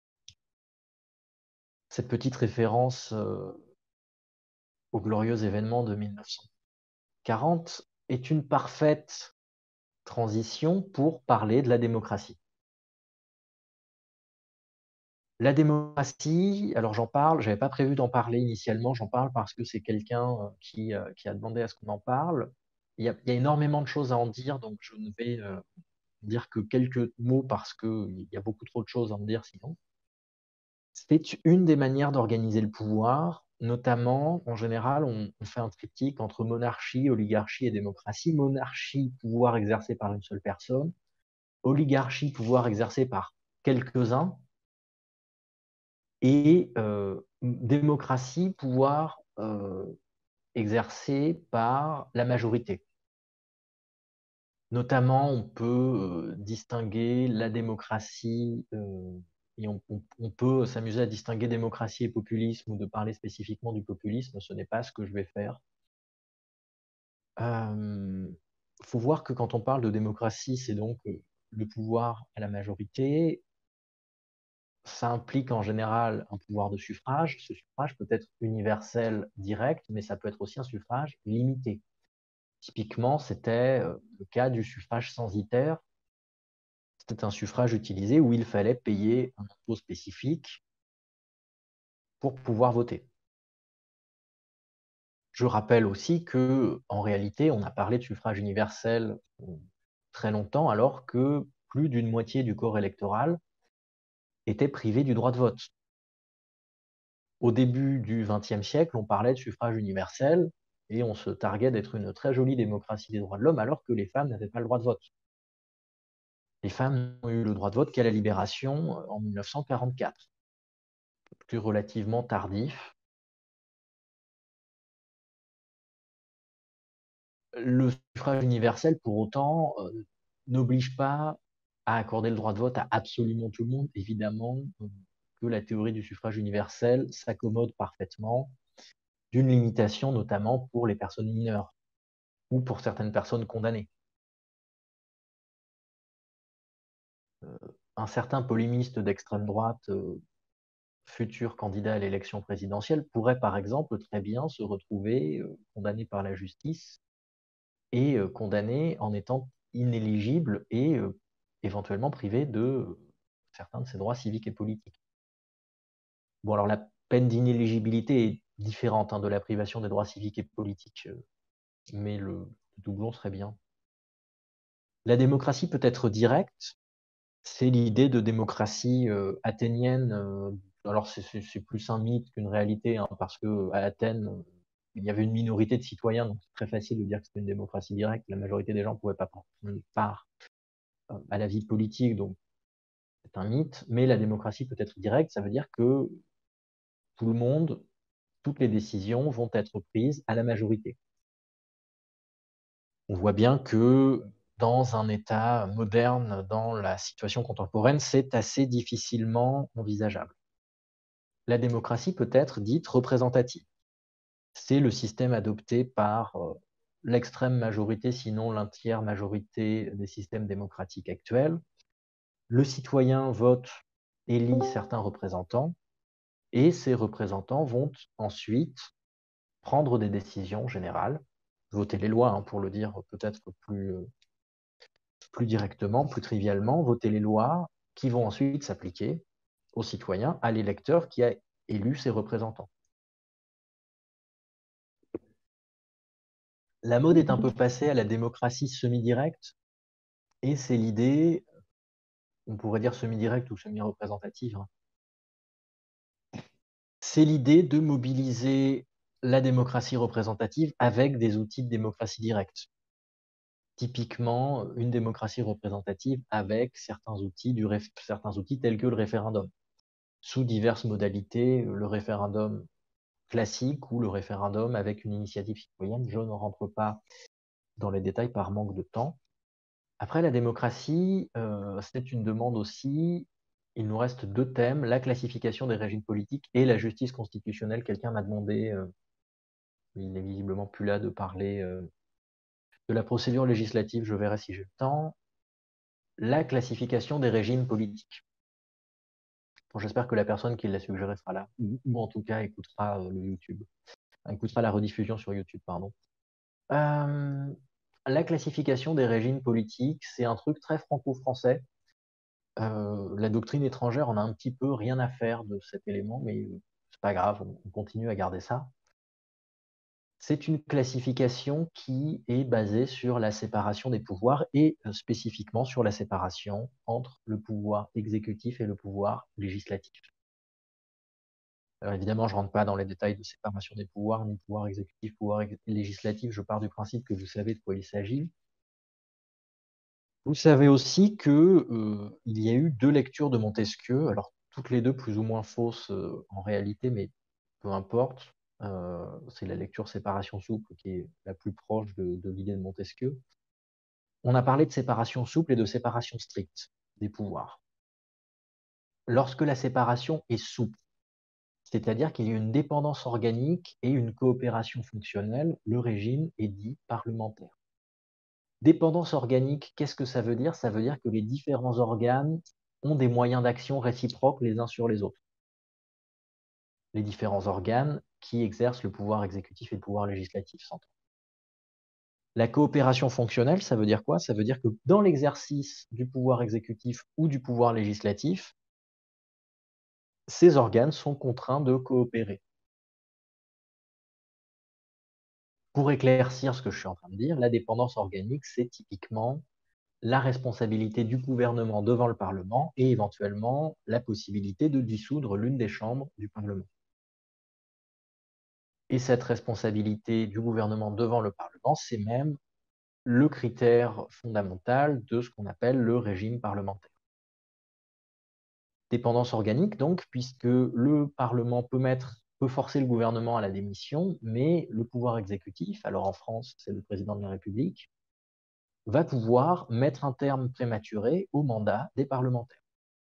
Cette petite référence euh, au glorieux événement de mille neuf cent quarante est une parfaite transition pour parler de la démocratie. La démocratie, alors j'en parle, je n'avais pas prévu d'en parler initialement, j'en parle parce que c'est quelqu'un qui, euh, qui a demandé à ce qu'on en parle. Il y, a, il y a énormément de choses à en dire, donc je ne vais euh, dire que quelques mots parce qu'il y a beaucoup trop de choses à en dire sinon. C'est une des manières d'organiser le pouvoir, notamment, en général, on, on fait un triptyque entre monarchie, oligarchie et démocratie. Monarchie, pouvoir exercé par une seule personne. Oligarchie, pouvoir exercé par quelques-uns. Et euh, démocratie, pouvoir euh, exercé par la majorité. Notamment, on peut euh, distinguer la démocratie, euh, et on, on, on peut s'amuser à distinguer démocratie et populisme, ou de parler spécifiquement du populisme, ce n'est pas ce que je vais faire. Il euh, faut voir que quand on parle de démocratie, c'est donc euh, le pouvoir à la majorité. Ça implique en général un pouvoir de suffrage. Ce suffrage peut être universel, direct, mais ça peut être aussi un suffrage limité. Typiquement, c'était euh, le cas du suffrage censitaire. C'était un suffrage utilisé où il fallait payer un impôt spécifique pour pouvoir voter. Je rappelle aussi que, en réalité, on a parlé de suffrage universel très longtemps, alors que plus d'une moitié du corps électoral était privé du droit de vote. Au début du vingtième siècle, on parlait de suffrage universel et on se targuait d'être une très jolie démocratie des droits de l'homme, alors que les femmes n'avaient pas le droit de vote. Les femmes n'ont eu le droit de vote qu'à la Libération en mille neuf cent quarante-quatre, plus relativement tardif. Le suffrage universel, pour autant, euh, n'oblige pas à accorder le droit de vote à absolument tout le monde. Évidemment euh, que la théorie du suffrage universel s'accommode parfaitement d'une limitation, notamment pour les personnes mineures ou pour certaines personnes condamnées. Euh, un certain polémiste d'extrême droite, euh, futur candidat à l'élection présidentielle, pourrait par exemple très bien se retrouver euh, condamné par la justice et euh, condamné en étant inéligible et euh, éventuellement privé de euh, certains de ses droits civiques et politiques. Bon, alors la peine d'inéligibilité est différente hein, de la privation des droits civiques et politiques, euh, mais le doublon serait bien. La démocratie peut être directe, c'est l'idée de démocratie euh, athénienne. Euh, alors c'est plus un mythe qu'une réalité, hein, parce qu'à Athènes, il y avait une minorité de citoyens, donc c'est très facile de dire que c'était une démocratie directe. La majorité des gens ne pouvaient pas prendre part à la vie politique, donc c'est un mythe. Mais la démocratie peut être directe, ça veut dire que tout le monde, toutes les décisions vont être prises à la majorité. On voit bien que dans un État moderne, dans la situation contemporaine, c'est assez difficilement envisageable. La démocratie peut être dite représentative. C'est le système adopté par l'extrême majorité, sinon l'entière majorité des systèmes démocratiques actuels. Le citoyen vote, élit certains représentants, et ces représentants vont ensuite prendre des décisions générales, voter les lois, hein, pour le dire peut-être plus, plus directement, plus trivialement, voter les lois qui vont ensuite s'appliquer aux citoyens, à l'électeur qui a élu ses représentants. La mode est un peu passée à la démocratie semi-directe, et c'est l'idée, on pourrait dire semi-directe ou semi-représentative, hein. C'est l'idée de mobiliser la démocratie représentative avec des outils de démocratie directe. Typiquement, une démocratie représentative avec certains outils, du réf... certains outils tels que le référendum. Sous diverses modalités, le référendum classique ou le référendum avec une initiative citoyenne. Je ne rentre pas dans les détails par manque de temps. Après, la démocratie, euh, c'est une demande aussi. Il nous reste deux thèmes, la classification des régimes politiques et la justice constitutionnelle. Quelqu'un m'a demandé, euh, il n'est visiblement plus là, de parler euh, de la procédure législative. Je verrai si j'ai le temps. La classification des régimes politiques. Bon, j'espère que la personne qui l'a suggéré sera là, ou, ou en tout cas écoutera euh, le YouTube, écoutera la rediffusion sur YouTube, pardon. Euh, la classification des régimes politiques, c'est un truc très franco-français. Euh, la doctrine étrangère en a un petit peu rien à faire de cet élément, mais c'est pas grave, on continue à garder ça. C'est une classification qui est basée sur la séparation des pouvoirs et euh, spécifiquement sur la séparation entre le pouvoir exécutif et le pouvoir législatif. Alors évidemment, je ne rentre pas dans les détails de séparation des pouvoirs, ni pouvoir exécutif, pouvoir législatif. Je pars du principe que vous savez de quoi il s'agit. Vous savez aussi qu'il euh, y a eu deux lectures de Montesquieu, alors toutes les deux plus ou moins fausses euh, en réalité, mais peu importe. Euh, c'est la lecture séparation souple qui est la plus proche de, de l'idée de Montesquieu. On a parlé de séparation souple et de séparation stricte des pouvoirs. Lorsque la séparation est souple, c'est-à-dire qu'il y a une dépendance organique et une coopération fonctionnelle, le régime est dit parlementaire. Dépendance organique, qu'est-ce que ça veut dire? Ça veut dire que les différents organes ont des moyens d'action réciproques les uns sur les autres. Les différents organes qui exercent le pouvoir exécutif et le pouvoir législatif central. La coopération fonctionnelle, ça veut dire quoi? Ça veut dire que dans l'exercice du pouvoir exécutif ou du pouvoir législatif, ces organes sont contraints de coopérer. Pour éclaircir ce que je suis en train de dire, la dépendance organique, c'est typiquement la responsabilité du gouvernement devant le Parlement et éventuellement la possibilité de dissoudre l'une des chambres du Parlement. Et cette responsabilité du gouvernement devant le Parlement, c'est même le critère fondamental de ce qu'on appelle le régime parlementaire. Dépendance organique, donc, puisque le Parlement peut mettre, peut forcer le gouvernement à la démission, mais le pouvoir exécutif, alors en France, c'est le président de la République, va pouvoir mettre un terme prématuré au mandat des parlementaires.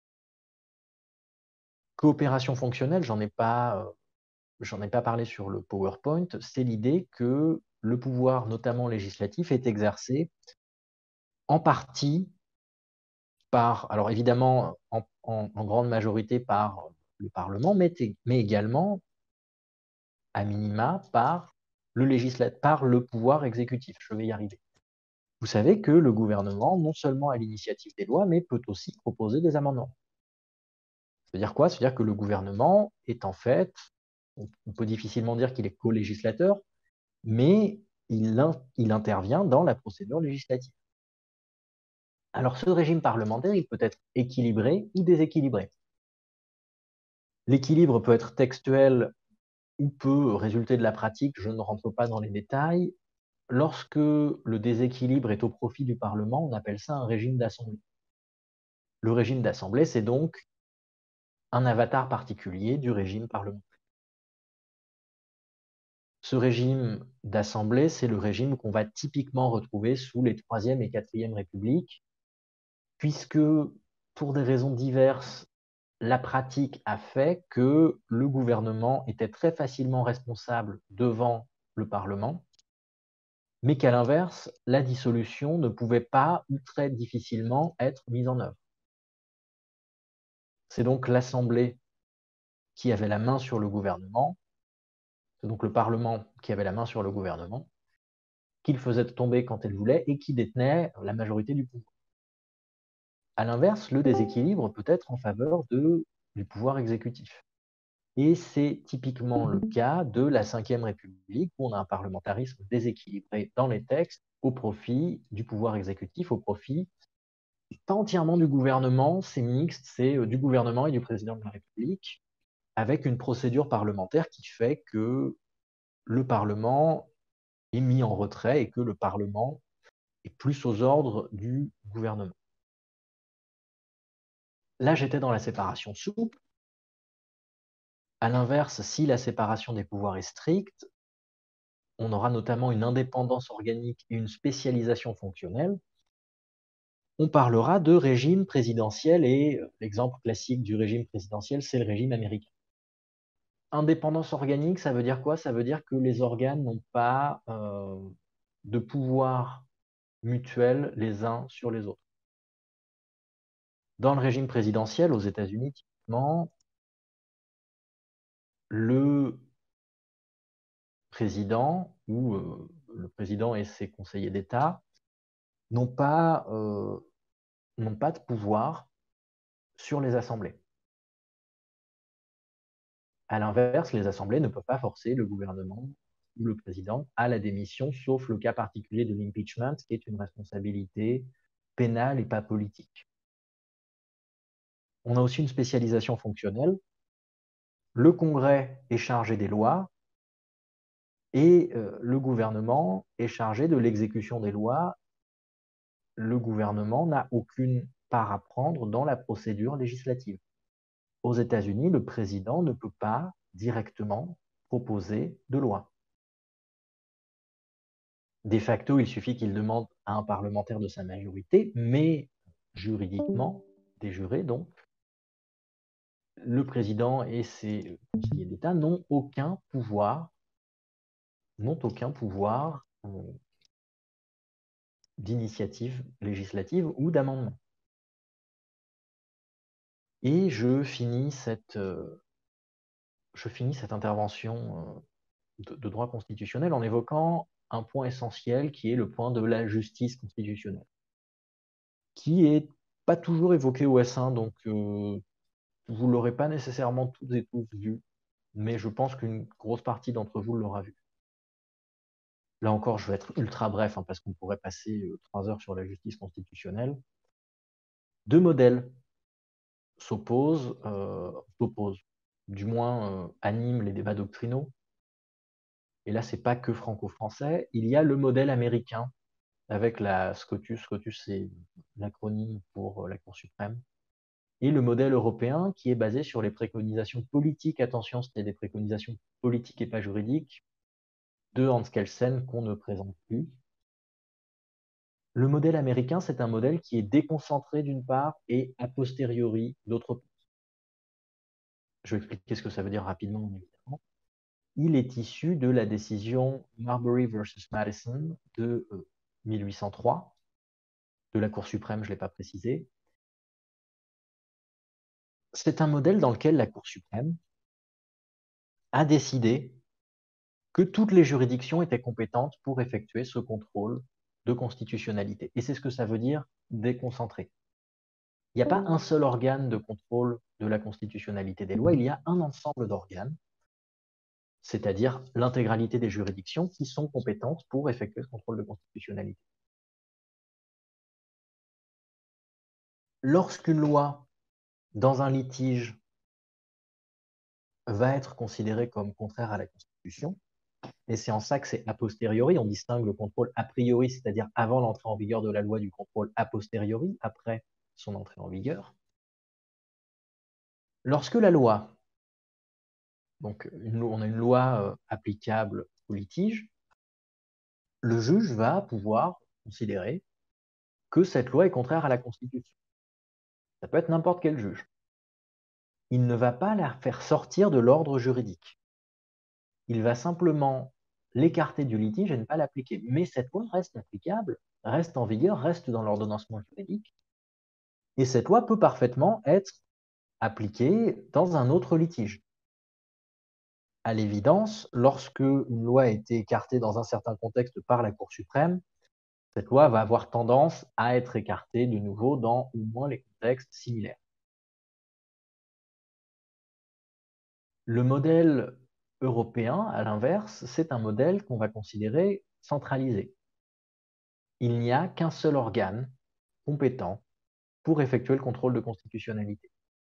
Coopération fonctionnelle, j'en ai pas, j'en ai pas parlé sur le PowerPoint, c'est l'idée que le pouvoir, notamment législatif, est exercé en partie par, alors évidemment en, en, en grande majorité par le Parlement, mais, mais également à minima par le, législat- par le pouvoir exécutif. Je vais y arriver. Vous savez que le gouvernement, non seulement a l'initiative des lois, mais peut aussi proposer des amendements. Ça veut dire quoi? Ça veut dire que le gouvernement est en fait, on peut difficilement dire qu'il est co-législateur, mais il, il intervient dans la procédure législative. Alors ce régime parlementaire, il peut être équilibré ou déséquilibré. L'équilibre peut être textuel ou peut résulter de la pratique, je ne rentre pas dans les détails. Lorsque le déséquilibre est au profit du Parlement, on appelle ça un régime d'assemblée. Le régime d'assemblée, c'est donc un avatar particulier du régime parlementaire. Ce régime d'assemblée, c'est le régime qu'on va typiquement retrouver sous les troisième et quatrième républiques, puisque pour des raisons diverses, la pratique a fait que le gouvernement était très facilement responsable devant le Parlement, mais qu'à l'inverse, la dissolution ne pouvait pas ou très difficilement être mise en œuvre. C'est donc l'Assemblée qui avait la main sur le gouvernement, c'est donc le Parlement qui avait la main sur le gouvernement, qu'il faisait tomber quand elle voulait et qui détenait la majorité du pouvoir. À l'inverse, le déséquilibre peut être en faveur de, du pouvoir exécutif. Et c'est typiquement le cas de la cinquième République, où on a un parlementarisme déséquilibré dans les textes au profit du pouvoir exécutif, au profit pas entièrement du gouvernement, c'est mixte, c'est du gouvernement et du président de la République, avec une procédure parlementaire qui fait que le Parlement est mis en retrait et que le Parlement est plus aux ordres du gouvernement. Là, j'étais dans la séparation souple. À l'inverse, si la séparation des pouvoirs est stricte, on aura notamment une indépendance organique et une spécialisation fonctionnelle. On parlera de régime présidentiel et l'exemple classique du régime présidentiel, c'est le régime américain. Indépendance organique, ça veut dire quoi? Ça veut dire que les organes n'ont pas euh, de pouvoir mutuel les uns sur les autres. Dans le régime présidentiel, aux États-Unis, typiquement, le président ou euh, le président et ses conseillers d'État n'ont pas, euh, n'ont pas de pouvoir sur les assemblées. À l'inverse, les assemblées ne peuvent pas forcer le gouvernement ou le président à la démission, sauf le cas particulier de l'impeachment, qui est une responsabilité pénale et pas politique. On a aussi une spécialisation fonctionnelle. Le Congrès est chargé des lois et euh, le gouvernement est chargé de l'exécution des lois. Le gouvernement n'a aucune part à prendre dans la procédure législative. Aux États-Unis, le président ne peut pas directement proposer de loi. De facto, il suffit qu'il demande à un parlementaire de sa majorité, mais juridiquement, des jurés donc, le président et ses conseillers d'État n'ont aucun pouvoir, n'ont aucun pouvoir euh, d'initiative législative ou d'amendement. Et je finis cette, euh, je finis cette intervention euh, de, de droit constitutionnel en évoquant un point essentiel qui est le point de la justice constitutionnelle, qui est pas toujours évoqué au S un, donc euh, vous ne l'aurez pas nécessairement toutes et tous vu, mais je pense qu'une grosse partie d'entre vous l'aura vu. Là encore, je vais être ultra bref, hein, parce qu'on pourrait passer euh, trois heures sur la justice constitutionnelle. Deux modèles s'opposent, euh, s'opposent, du moins euh, animent les débats doctrinaux. Et là, c'est pas que franco-français. Il y a le modèle américain avec la SCOTUS. SCOTUS, c'est l'acronyme pour la Cour suprême. Et le modèle européen qui est basé sur les préconisations politiques. Attention, c'était des préconisations politiques et pas juridiques de Hans Kelsen qu'on ne présente plus. Le modèle américain, c'est un modèle qui est déconcentré d'une part et a posteriori d'autre part. Je vais expliquer ce que ça veut dire rapidement, évidemment. Il est issu de la décision Marbury versus Madison de euh, mille huit cent trois, de la Cour suprême, je ne l'ai pas précisé. C'est un modèle dans lequel la Cour suprême a décidé que toutes les juridictions étaient compétentes pour effectuer ce contrôle de constitutionnalité. Et c'est ce que ça veut dire déconcentré. Il n'y a pas un seul organe de contrôle de la constitutionnalité des lois, il y a un ensemble d'organes, c'est-à-dire l'intégralité des juridictions qui sont compétentes pour effectuer ce contrôle de constitutionnalité. Lorsqu'une loi, dans un litige, va être considéré comme contraire à la Constitution. Et c'est en ça que c'est a posteriori. On distingue le contrôle a priori, c'est-à-dire avant l'entrée en vigueur de la loi, du contrôle a posteriori, après son entrée en vigueur. Lorsque la loi, donc une, on a une loi euh, applicable au litige, le juge va pouvoir considérer que cette loi est contraire à la Constitution. Ça peut être n'importe quel juge. Il ne va pas la faire sortir de l'ordre juridique. Il va simplement l'écarter du litige et ne pas l'appliquer. Mais cette loi reste applicable, reste en vigueur, reste dans l'ordonnancement juridique. Et cette loi peut parfaitement être appliquée dans un autre litige. À l'évidence, lorsque une loi a été écartée dans un certain contexte par la Cour suprême, cette loi va avoir tendance à être écartée de nouveau dans au moins les contextes similaires. Le modèle européen, à l'inverse, c'est un modèle qu'on va considérer centralisé. Il n'y a qu'un seul organe compétent pour effectuer le contrôle de constitutionnalité.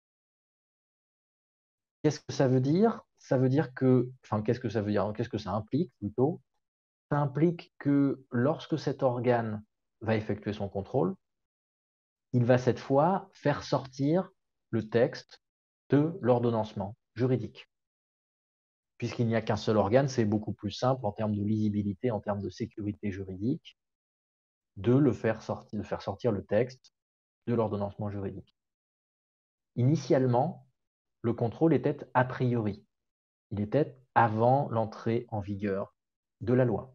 Qu'est-ce que ça veut dire? Ça veut dire que, enfin, qu'est-ce que ça veut dire? Qu'est-ce que ça implique plutôt? Ça implique que lorsque cet organe va effectuer son contrôle, il va cette fois faire sortir le texte de l'ordonnancement juridique. Puisqu'il n'y a qu'un seul organe, c'est beaucoup plus simple en termes de lisibilité, en termes de sécurité juridique, de le faire sortir, de faire sortir le texte de l'ordonnancement juridique. Initialement, le contrôle était a priori. Il était avant l'entrée en vigueur de la loi.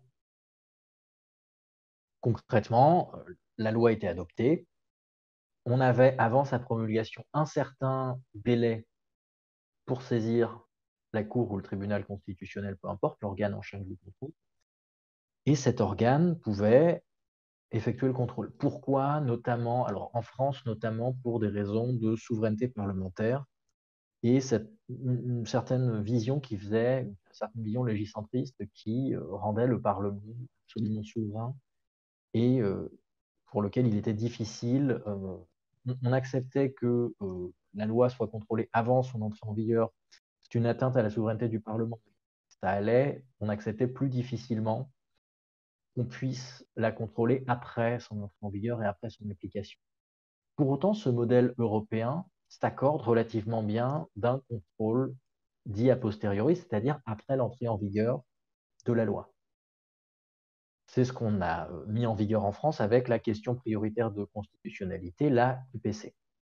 Concrètement, la loi était adoptée. On avait, avant sa promulgation, un certain délai pour saisir la Cour ou le tribunal constitutionnel, peu importe, l'organe en charge du contrôle. Et cet organe pouvait effectuer le contrôle. Pourquoi? Notamment, alors en France, notamment pour des raisons de souveraineté parlementaire et cette, une, une certaine vision qui faisait, une certaine vision légicentriste qui euh, rendait le Parlement absolument souverain et euh, pour lequel il était difficile, euh, on, on, acceptait que euh, la loi soit contrôlée avant son entrée en vigueur. C'est une atteinte à la souveraineté du Parlement. Ça allait, on acceptait plus difficilement qu'on puisse la contrôler après son entrée en vigueur et après son application. Pour autant, ce modèle européen s'accorde relativement bien d'un contrôle dit a posteriori, c'est-à-dire après l'entrée en vigueur de la loi. C'est ce qu'on a mis en vigueur en France avec la question prioritaire de constitutionnalité, la Q P C.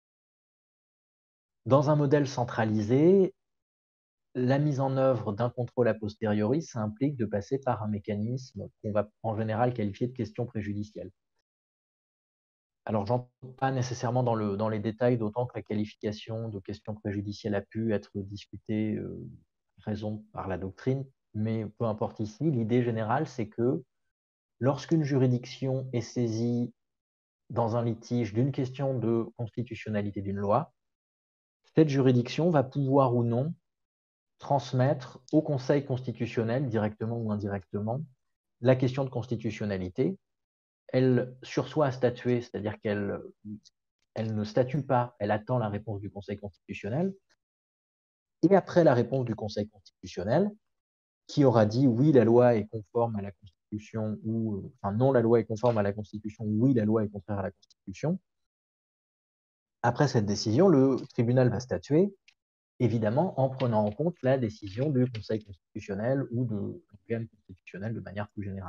Dans un modèle centralisé, la mise en œuvre d'un contrôle a posteriori, ça implique de passer par un mécanisme qu'on va en général qualifier de question préjudicielle. Alors, j'entre pas nécessairement dans, le, dans les détails, d'autant que la qualification de question préjudicielle a pu être discutée euh, raison par la doctrine, mais peu importe ici, l'idée générale, c'est que lorsqu'une juridiction est saisie dans un litige d'une question de constitutionnalité d'une loi, cette juridiction va pouvoir ou non transmettre au Conseil constitutionnel, directement ou indirectement, la question de constitutionnalité. Elle sursoit à statuer, c'est-à-dire qu'elle elle ne statue pas, elle attend la réponse du Conseil constitutionnel. Et après la réponse du Conseil constitutionnel, qui aura dit oui, la loi est conforme à la Constitution, ou enfin non, la loi est conforme à la Constitution, ou oui, la loi est contraire à la Constitution. Après cette décision, le tribunal va statuer, évidemment en prenant en compte la décision du Conseil constitutionnel ou de l'organe constitutionnel de manière plus générale.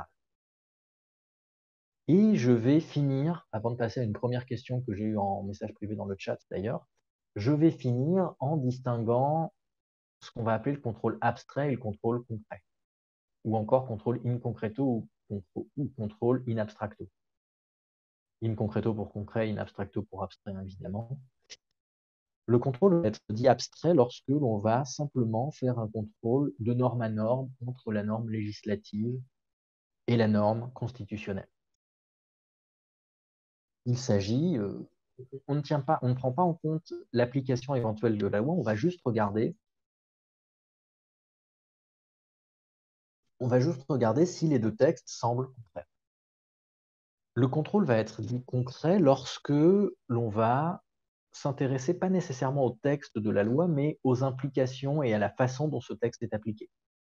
Et je vais finir, avant de passer à une première question que j'ai eue en message privé dans le chat d'ailleurs, je vais finir en distinguant ce qu'on va appeler le contrôle abstrait et le contrôle concret, ou encore contrôle in concreto ou, ou contrôle in abstracto. In concreto pour concret, in abstracto pour abstrait, évidemment. Le contrôle va être dit abstrait lorsque l'on va simplement faire un contrôle de norme à norme entre la norme législative et la norme constitutionnelle. Il s'agit, euh, on ne tient pas, on ne prend pas en compte l'application éventuelle de la loi, on va juste regarder, on va juste regarder si les deux textes semblent contraires. Le contrôle va être dit concret lorsque l'on va s'intéresser pas nécessairement au texte de la loi, mais aux implications et à la façon dont ce texte est appliqué.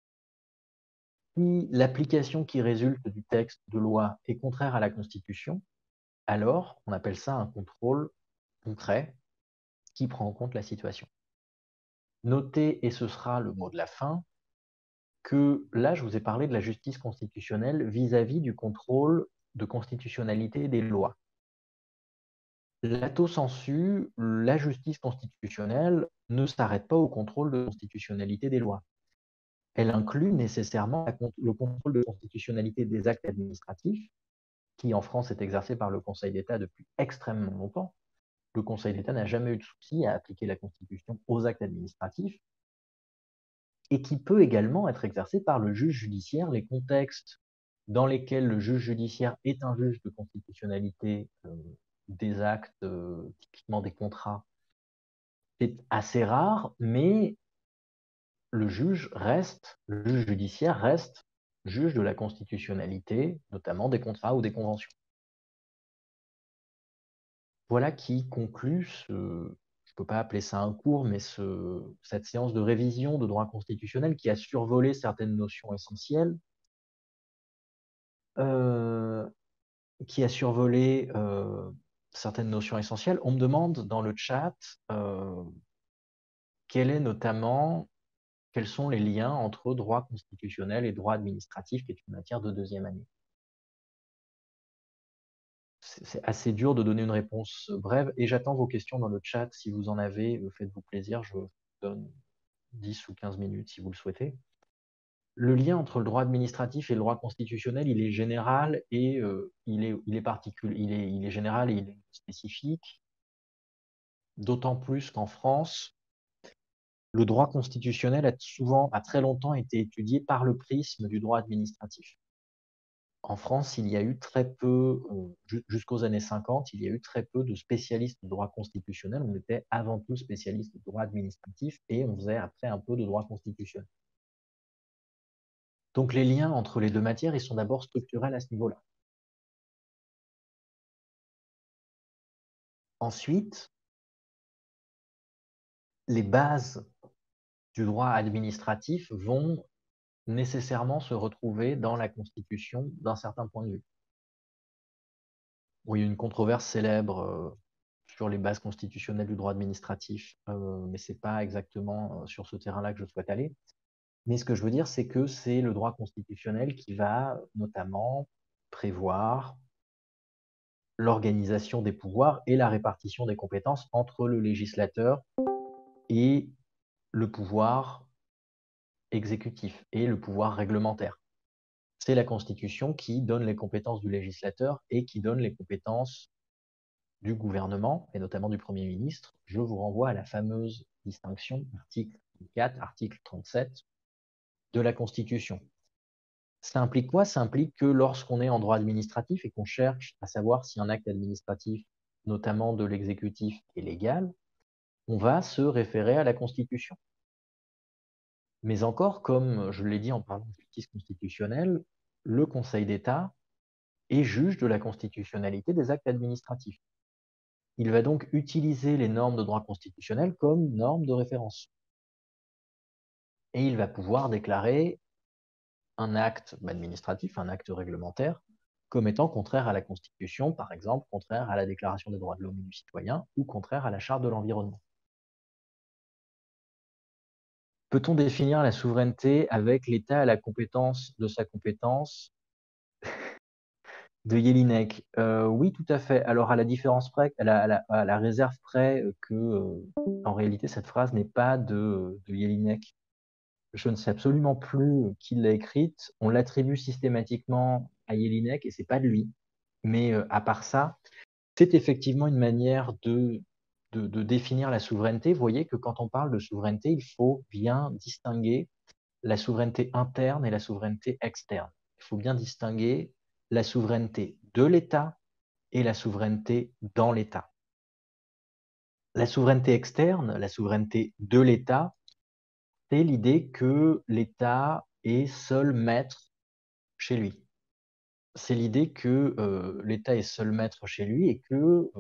Si l'application qui résulte du texte de loi est contraire à la Constitution, alors on appelle ça un contrôle concret qui prend en compte la situation. Notez, et ce sera le mot de la fin, que là, je vous ai parlé de la justice constitutionnelle vis-à-vis du contrôle de constitutionnalité des lois. Lato sensu, la justice constitutionnelle ne s'arrête pas au contrôle de constitutionnalité des lois. Elle inclut nécessairement le contrôle de constitutionnalité des actes administratifs, qui en France est exercé par le Conseil d'État depuis extrêmement longtemps. Le Conseil d'État n'a jamais eu de souci à appliquer la Constitution aux actes administratifs, et qui peut également être exercé par le juge judiciaire. Les contextes dans lesquels le juge judiciaire est un juge de constitutionnalité euh, des actes, euh, typiquement des contrats, c'est assez rare, mais le juge reste, le juge judiciaire reste juge de la constitutionnalité, notamment des contrats ou des conventions. Voilà qui conclut ce, je ne peux pas appeler ça un cours, mais ce, cette séance de révision de droit constitutionnel qui a survolé certaines notions essentielles, euh, qui a survolé euh, certaines notions essentielles. On me demande dans le chat euh, quel est notamment, quels sont les liens entre droit constitutionnel et droit administratif, qui est une matière de deuxième année. C'est assez dur de donner une réponse brève, et j'attends vos questions dans le chat. Si vous en avez, faites-vous plaisir, je vous donne dix ou quinze minutes si vous le souhaitez. Le lien entre le droit administratif et le droit constitutionnel, il est général et euh, il est, il est particulier. Il est, il est général et il est spécifique, d'autant plus qu'en France, le droit constitutionnel a souvent, a très longtemps été étudié par le prisme du droit administratif. En France, il y a eu très peu, euh, jusqu'aux années cinquante, il y a eu très peu de spécialistes de droit constitutionnel. On était avant tout spécialistes de droit administratif et on faisait après un peu de droit constitutionnel. Donc les liens entre les deux matières, ils sont d'abord structurels à ce niveau-là. Ensuite, les bases du droit administratif vont nécessairement se retrouver dans la Constitution d'un certain point de vue. Bon, il y a une controverse célèbre euh, sur les bases constitutionnelles du droit administratif, euh, mais ce n'est pas exactement euh, sur ce terrain-là que je souhaite aller. Mais ce que je veux dire, c'est que c'est le droit constitutionnel qui va notamment prévoir l'organisation des pouvoirs et la répartition des compétences entre le législateur et le pouvoir exécutif et le pouvoir réglementaire. C'est la Constitution qui donne les compétences du législateur et qui donne les compétences du gouvernement, et notamment du Premier ministre. Je vous renvoie à la fameuse distinction, article quatre, article trente-sept de la Constitution. Ça implique quoi? Ça implique que lorsqu'on est en droit administratif et qu'on cherche à savoir si un acte administratif, notamment de l'exécutif, est légal, on va se référer à la Constitution. Mais encore, comme je l'ai dit en parlant de justice constitutionnelle, le Conseil d'État est juge de la constitutionnalité des actes administratifs. Il va donc utiliser les normes de droit constitutionnel comme normes de référence. Et il va pouvoir déclarer un acte administratif, un acte réglementaire, comme étant contraire à la Constitution, par exemple, contraire à la Déclaration des droits de l'homme et du citoyen, ou contraire à la Charte de l'environnement. Peut-on définir la souveraineté avec l'État à la compétence de sa compétence de Jelinek? euh, Oui, tout à fait. Alors, à la différence près, à la, à la, à la réserve près que, euh, en réalité, cette phrase n'est pas de, de Jelinek. Je ne sais absolument plus qui l'a écrite. On l'attribue systématiquement à Jelinek et c'est pas de lui. Mais euh, à part ça, c'est effectivement une manière de, de, de définir la souveraineté. Vous voyez que quand on parle de souveraineté, il faut bien distinguer la souveraineté interne et la souveraineté externe. Il faut bien distinguer la souveraineté de l'État et la souveraineté dans l'État. La souveraineté externe, la souveraineté de l'État, c'est l'idée que l'État est seul maître chez lui. C'est l'idée que euh, l'État est seul maître chez lui et que euh,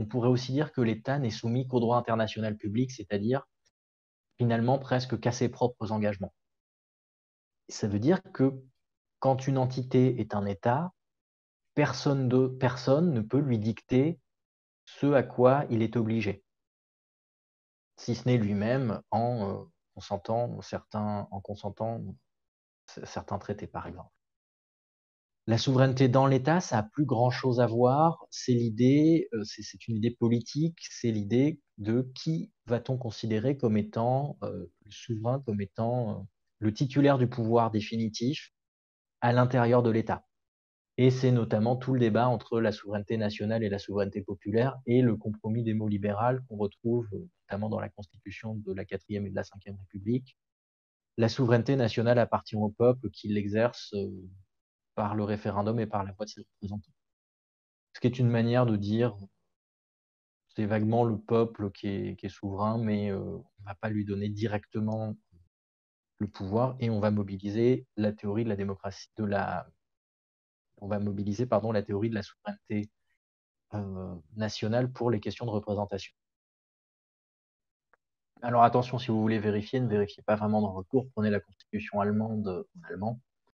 On pourrait aussi dire que l'État n'est soumis qu'au droit international public, c'est-à-dire finalement presque qu'à ses propres engagements. Ça veut dire que quand une entité est un État, personne, de, personne ne peut lui dicter ce à quoi il est obligé, si ce n'est lui-même en, euh, consentant certains, en consentant certains traités, par exemple. La souveraineté dans l'État, ça n'a plus grand-chose à voir. C'est l'idée, euh, c'est une idée politique, c'est l'idée de qui va-t-on considérer comme étant euh, le souverain, comme étant euh, le titulaire du pouvoir définitif à l'intérieur de l'État. Et c'est notamment tout le débat entre la souveraineté nationale et la souveraineté populaire et le compromis des mots libéral qu'on retrouve notamment dans la Constitution de la quatrième et de la cinquième République. La souveraineté nationale appartient au peuple qui l'exerce euh, par le référendum et par la voix de ses représentants. Ce qui est une manière de dire c'est vaguement le peuple qui est, qui est souverain, mais euh, on ne va pas lui donner directement le pouvoir et on va mobiliser la théorie de la démocratie, de la, on va mobiliser pardon, la théorie de la souveraineté euh, nationale pour les questions de représentation. Alors attention, si vous voulez vérifier, ne vérifiez pas vraiment dans votre cours, prenez la constitution allemande en allemand.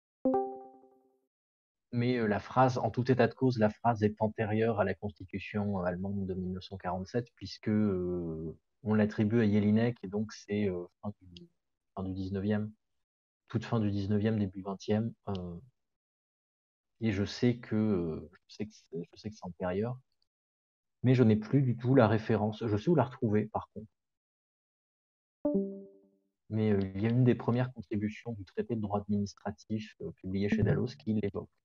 Mais euh, la phrase, en tout état de cause, la phrase est antérieure à la constitution allemande de mille neuf cent quarante-sept, puisque euh, on l'attribue à Jelinek, et donc c'est euh, fin, du, fin du dix-neuvième, toute fin du dix-neuvième, début vingtième. Euh, et je sais que je sais que c'est antérieur, mais je n'ai plus du tout la référence. Je sais où la retrouver, par contre. Mais euh, il y a une des premières contributions du traité de droit administratif euh, publié chez Dallos qui l'évoque.